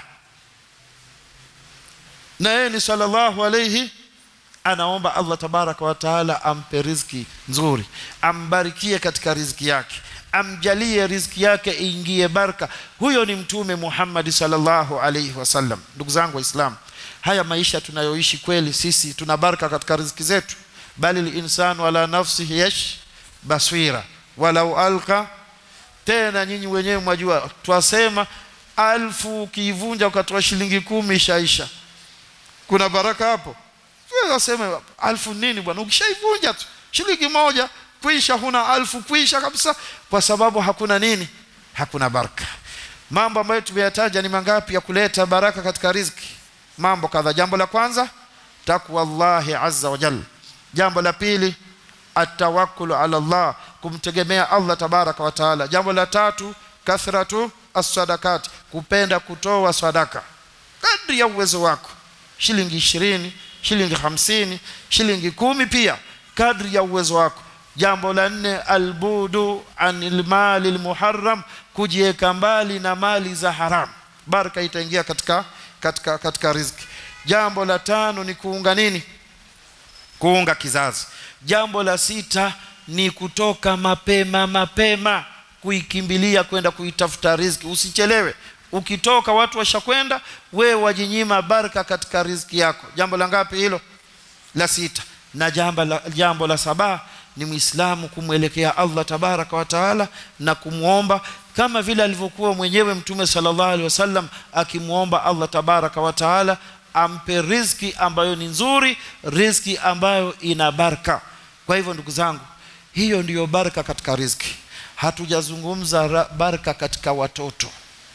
Na yeye ni sallallahu alayhi anaomba Allah tabaraka wa taala ampe riziki nzuri, ambarikie katika riziki yake, amjalie riziki yake ingie baraka. Huyo ni Mtume Muhammad sallallahu alayhi wasallam. Ndugu zangu Waislamu, haya maisha tunayoishi kweli sisi tuna baraka katika riziki zetu? Bali al-insanu ala nafsihi yash baswira walau alqa. Tena nyinyi wenyewe mwajua, twasema 1000 ukivunja ukatoa shilingi 10 ishaisha. Kuna baraka hapo? Wasema 1000 nini bwana, ukishaivunja tu shilingi moja kuisha, huna 1000 kuisha kabisa, kwa sababu hakuna nini? Hakuna baraka. Mambo ambayo tumeyataja ni mangapi ya kuleta baraka katika riziki? Mambo kadha. Jambo la kwanza, takwa Allah azza wa jalla. Jambo la pili, atawakkul ala Allah, kumtegemea Allah tabaraka wa taala. Jambo la tatu, kathratu as-sadaqat, kupenda kutoa sadaka kadri ya uwezo wako, shilingi 20, shilingi 50, shilingi 10 pia kadri ya uwezo wako. Jambo la nne, albudu anil mali almuharram, kujieka mbali na mali za haram, baraka itaingia katika riziki. Jambo la tano ni kuunga nini? Kuunga kizazi. Jambo la sita ni kutoka mapema kuikimbilia kwenda kuitafuta riziki, usichelewe. Ukitoka watu washakwenda, wewe wajinyima baraka katika riziki yako. Jambo la ngapi hilo? La sita. Na jambo la saba ni Muislamu kumwelekea Allah tabaraka wa taala na kumuomba kama vile alivyokuwa mwenyewe Mtume sallallahu alaihi wasallam akimuomba Allah tabaraka wa taala ampe riziki ambayo ni nzuri, riziki ambayo ina baraka. Kwa hivyo ndugu zangu, hiyo ndiyo baraka katika riziki. Hatujazungumza baraka katika watoto.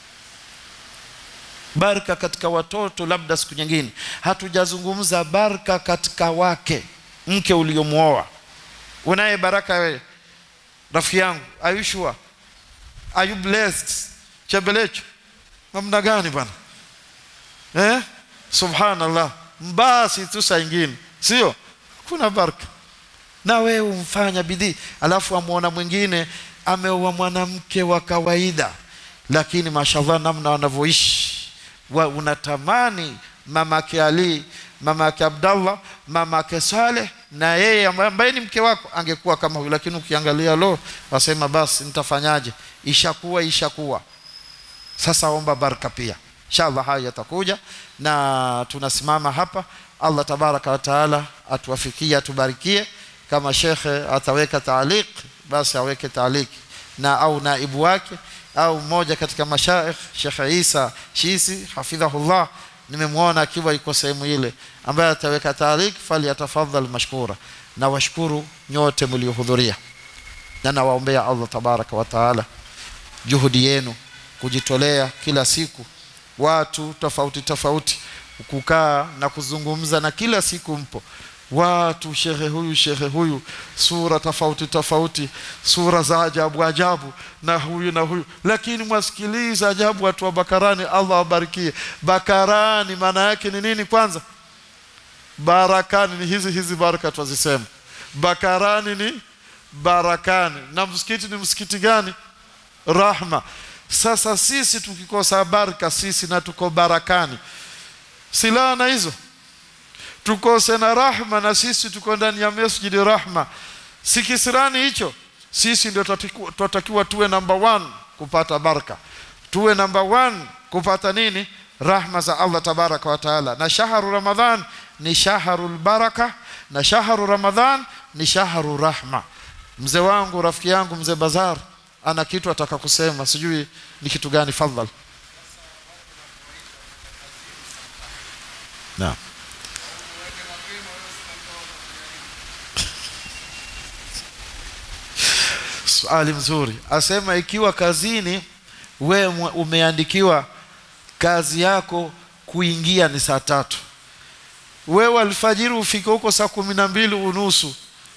Baraka katika watoto labda siku nyingine. Hatujazungumza baraka katika wake, mke uliomuoa. Unaye baraka wewe rafiki yangu? Are you sure? Are you blessed? Chebelecho namna gani bwana? Subhanallah, mbasi tu saa nyingine, sio? Kuna baraka. Na wewe umfanya bidii, alafu amuona mwingine ameoa mwanamke wa kawaida, lakini mashallah namna wanavyoishi, unatamani mamake Ali, mamake Abdallah, mamake Saleh, na yeye ambaye ni mke wako angekuwa kama huyo. Lakini ukiangalia wasema basi nitafanyaje, ishakuwa. Sasa omba baraka pia, inshallah haya yatakuja. Na tunasimama hapa. Allah tabaraka wa taala atuwafikie, atubarikie. Kama shekhe ataweka taaliq, basi aweke taaliq, na au naibu wake au mmoja katika mashaikh, Sheikh Isa Shisi hafidhahullah, nimemuona akiwa yuko sehemu ile, ambaye ataweka taaliq, fali atafadhal mashkura. Na washukuru nyote mliohudhuria, na nawaombea Allah tabaraka wa taala juhudi yenu, kujitolea kila siku, watu tofauti kukaa na kuzungumza, na kila siku mpo watu, shekhe huyu, sura tofauti, sura za ajabu, na huyu, lakini mwasikiliza ajabu watu wa Bakarani. Allah wabarikie. Bakarani maana yake ni nini? Kwanza barakani ni hizi baraka twazisema. Bakarani ni barakani, na msikiti ni msikiti gani? Rahma. Sasa sisi tukikosa baraka sisi na tuko barakani, silana hizo, tukose na rahma, na sisi tuko ndani ya masjid rahma, sikisirani hicho. Sisi ndio tutatakiwa tuwe number 1 kupata baraka. tuwe number 1 kupata nini? Rahma za Allah tabaraka wa taala. Na shahru Ramadhan ni shahrul baraka, na shahru Ramadhan ni shahru rahma. Mzee wangu, rafiki yangu mzee Bazar ana kitu ataka kusema, sijui ni kitu gani. Fadhali. Naam. Swali mzuri. Asema ikiwa kazini wewe umeandikiwa kazi yako kuingia ni saa 3, wewe alfajiri ufike huko saa 12:30,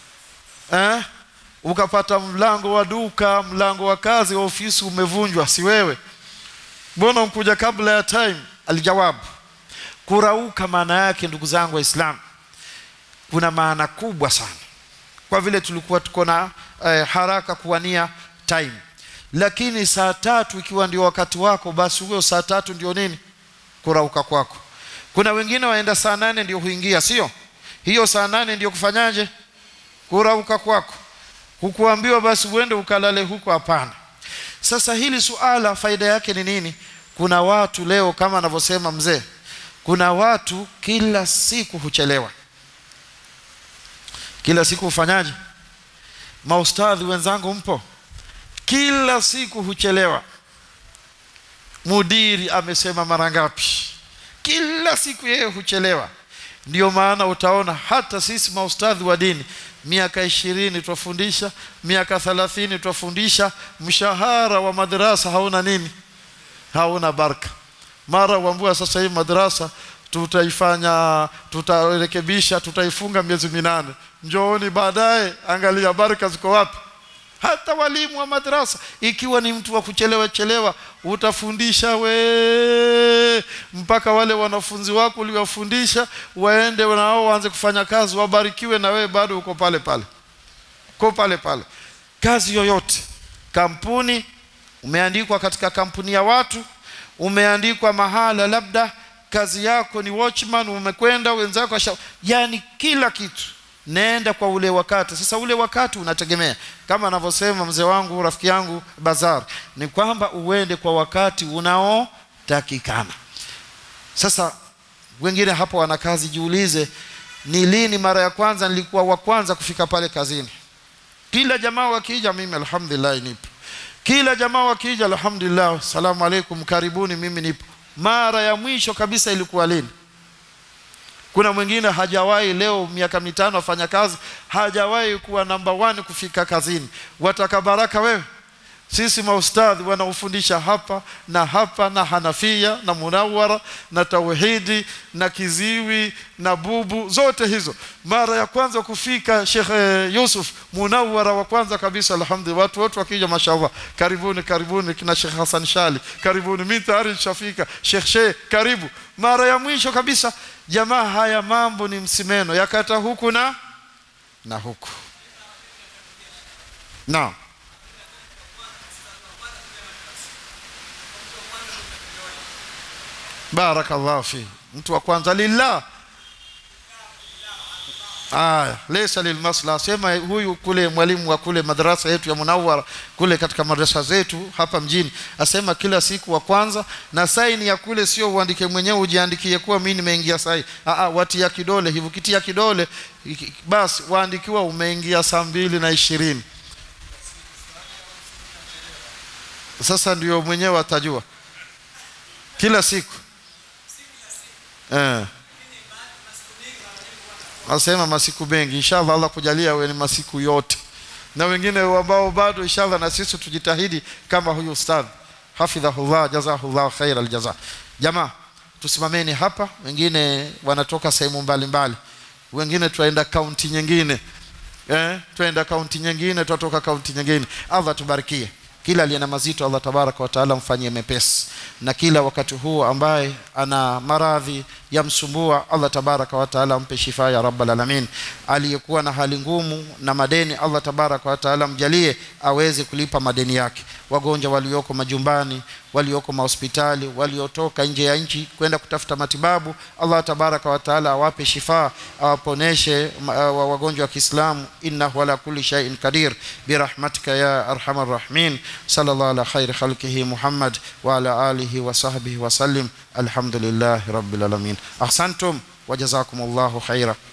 ukapata mlango wa duka, mlango wa kazi, wa ofisi umevunjwa, si wewe? Mbona unkuja kabla ya time? Alijawabu, kurauka maana yake ndugu zangu Waislamu kuna maana kubwa sana. Kwa vile tulikuwa tuko na haraka kuwania time, lakini saa 3 ikiwa ndio wakati wako, basi huo saa 3 ndio nini? Kurauka kwako. Kuna wengine waenda saa 8 ndio huingia, sio? Hiyo saa 8 ndio kufanyaje? Kurauka kwako. Hukuambiwa basi uende ukalale huko, hapana. Sasa hili suala faida yake ni nini? Kuna watu leo kama anavyosema mzee, kuna watu kila siku huchelewa. Kila siku ufanyaje? Maustadhi wenzangu mpo? Kila siku huchelewa. Mudiri amesema mara ngapi? Kila siku yeye huchelewa. Ndio maana utaona hata sisi maustadhi wa dini miaka 20 tufundisha, miaka 30 tufundisha, mshahara wa madrasa hauna nini? Hauna baraka. Mara waambua sasa hii madrasa tutaifanya, tutarekebisha, tutaifunga miezi 8. Njooni baadaye angalia baraka ziko wapi. Hata walimu wa madrasa ikiwa ni mtu wa kuchelewa utafundisha mpaka wale wanafunzi wako uliwafundisha waende nao waanze kufanya kazi, wabarikiwe, na wewe bado uko pale pale. Uko pale pale. Kazi yoyote, kampuni, umeandikwa katika kampuni ya watu, umeandikwa mahala labda kazi yako ni watchman, umekwenda wenzako yani kila kitu nenda kwa ule wakati. Sasa ule wakati unategemea, kama anavyosema mzee wangu rafiki yangu Bazar, ni kwamba uende kwa wakati unaotakikana. Sasa wengine hapo wana kazi, jiulize, ni lini mara ya kwanza nilikuwa wa kwanza kufika pale kazini? Kila jamaa wakija mimi alhamdulillah nipo. Kila jamaa wakija alhamdulillah, salamu alaykum, karibuni, mimi nipo. Mara ya mwisho kabisa ilikuwa lini? Kuna mwingine hajawahi, leo miaka 5 afanya kazi, hajawahi kuwa number 1 kufika kazini. Wataka baraka wewe? Sisi maustadhi wanaofundisha hapa na Hanafia na Munawara na Tauhidi na Kiziwi na Bubu, zote hizo mara ya kwanza kufika Sheikh Yusuf Munawara wa kwanza kabisa, alhamdulillah. Watu wote wakija mashallah, karibuni kina Sheikh Hassan Shali, karibuni, mimi tayari nishafika, Sheikh karibu. Mara ya mwisho kabisa. Jamaa, haya mambo ni msimeno, yakata huku na huku. Naam. Barakallahu fi. Mtu wa kwanza lillah. Laysa lilmasla. Sema huyu kule mwalimu wa kule madrasa yetu ya Munawwara kule katika madrasa zetu hapa mjini, asema kila siku wa kwanza, na saini ya kule sio uandike mwenyewe ujiandikie kuwa mimi nimeingia sahi. Watia kidole hivyo, kitia kidole basi waandikiwa umeingia saa 2:20. Sasa ndio mwenyewe atajua kila siku. Asema masiku mengi, inshallah Allah kujalia wewe ni masiku yote, na wengine ambao bado inshallah, na sisi tujitahidi kama huyu ustadh hafidhahullah jazahullah khair aljaza. Jamaa, tusimameni hapa, wengine wanatoka sehemu mbalimbali, wengine tuenda kaunti nyingine, tuenda kaunti nyingine, tutoka kaunti nyingine. Allah tubarikie. Kila aliye na mazito Allah tabaraka wa taala mfanyie mepesi, na kila wakati huu ambaye ana maradhi yamsumbua Allah tabaraka wa taala mpe shifa ya rabbal alamin. Aliyekuwa na hali ngumu na madeni Allah tabaraka wa taala mjalie aweze kulipa madeni yake. Wagonjwa walioko majumbani, walioko hospitali, waliotoka nje ya nchi kwenda kutafuta matibabu. Allah tabaraka wa taala awape shifa, awaponeshe wagonjwa wa Kiislamu. Innahu ala kulli shay'in qadir birahmatika ya arhamar rahimin. Sallallahu ala khairi khalqihi Muhammad wa ala alihi wa sahbihi wa sallim. Alhamdulillahi rabbil alamin. Ahsantum wa jazakumullahu khaira.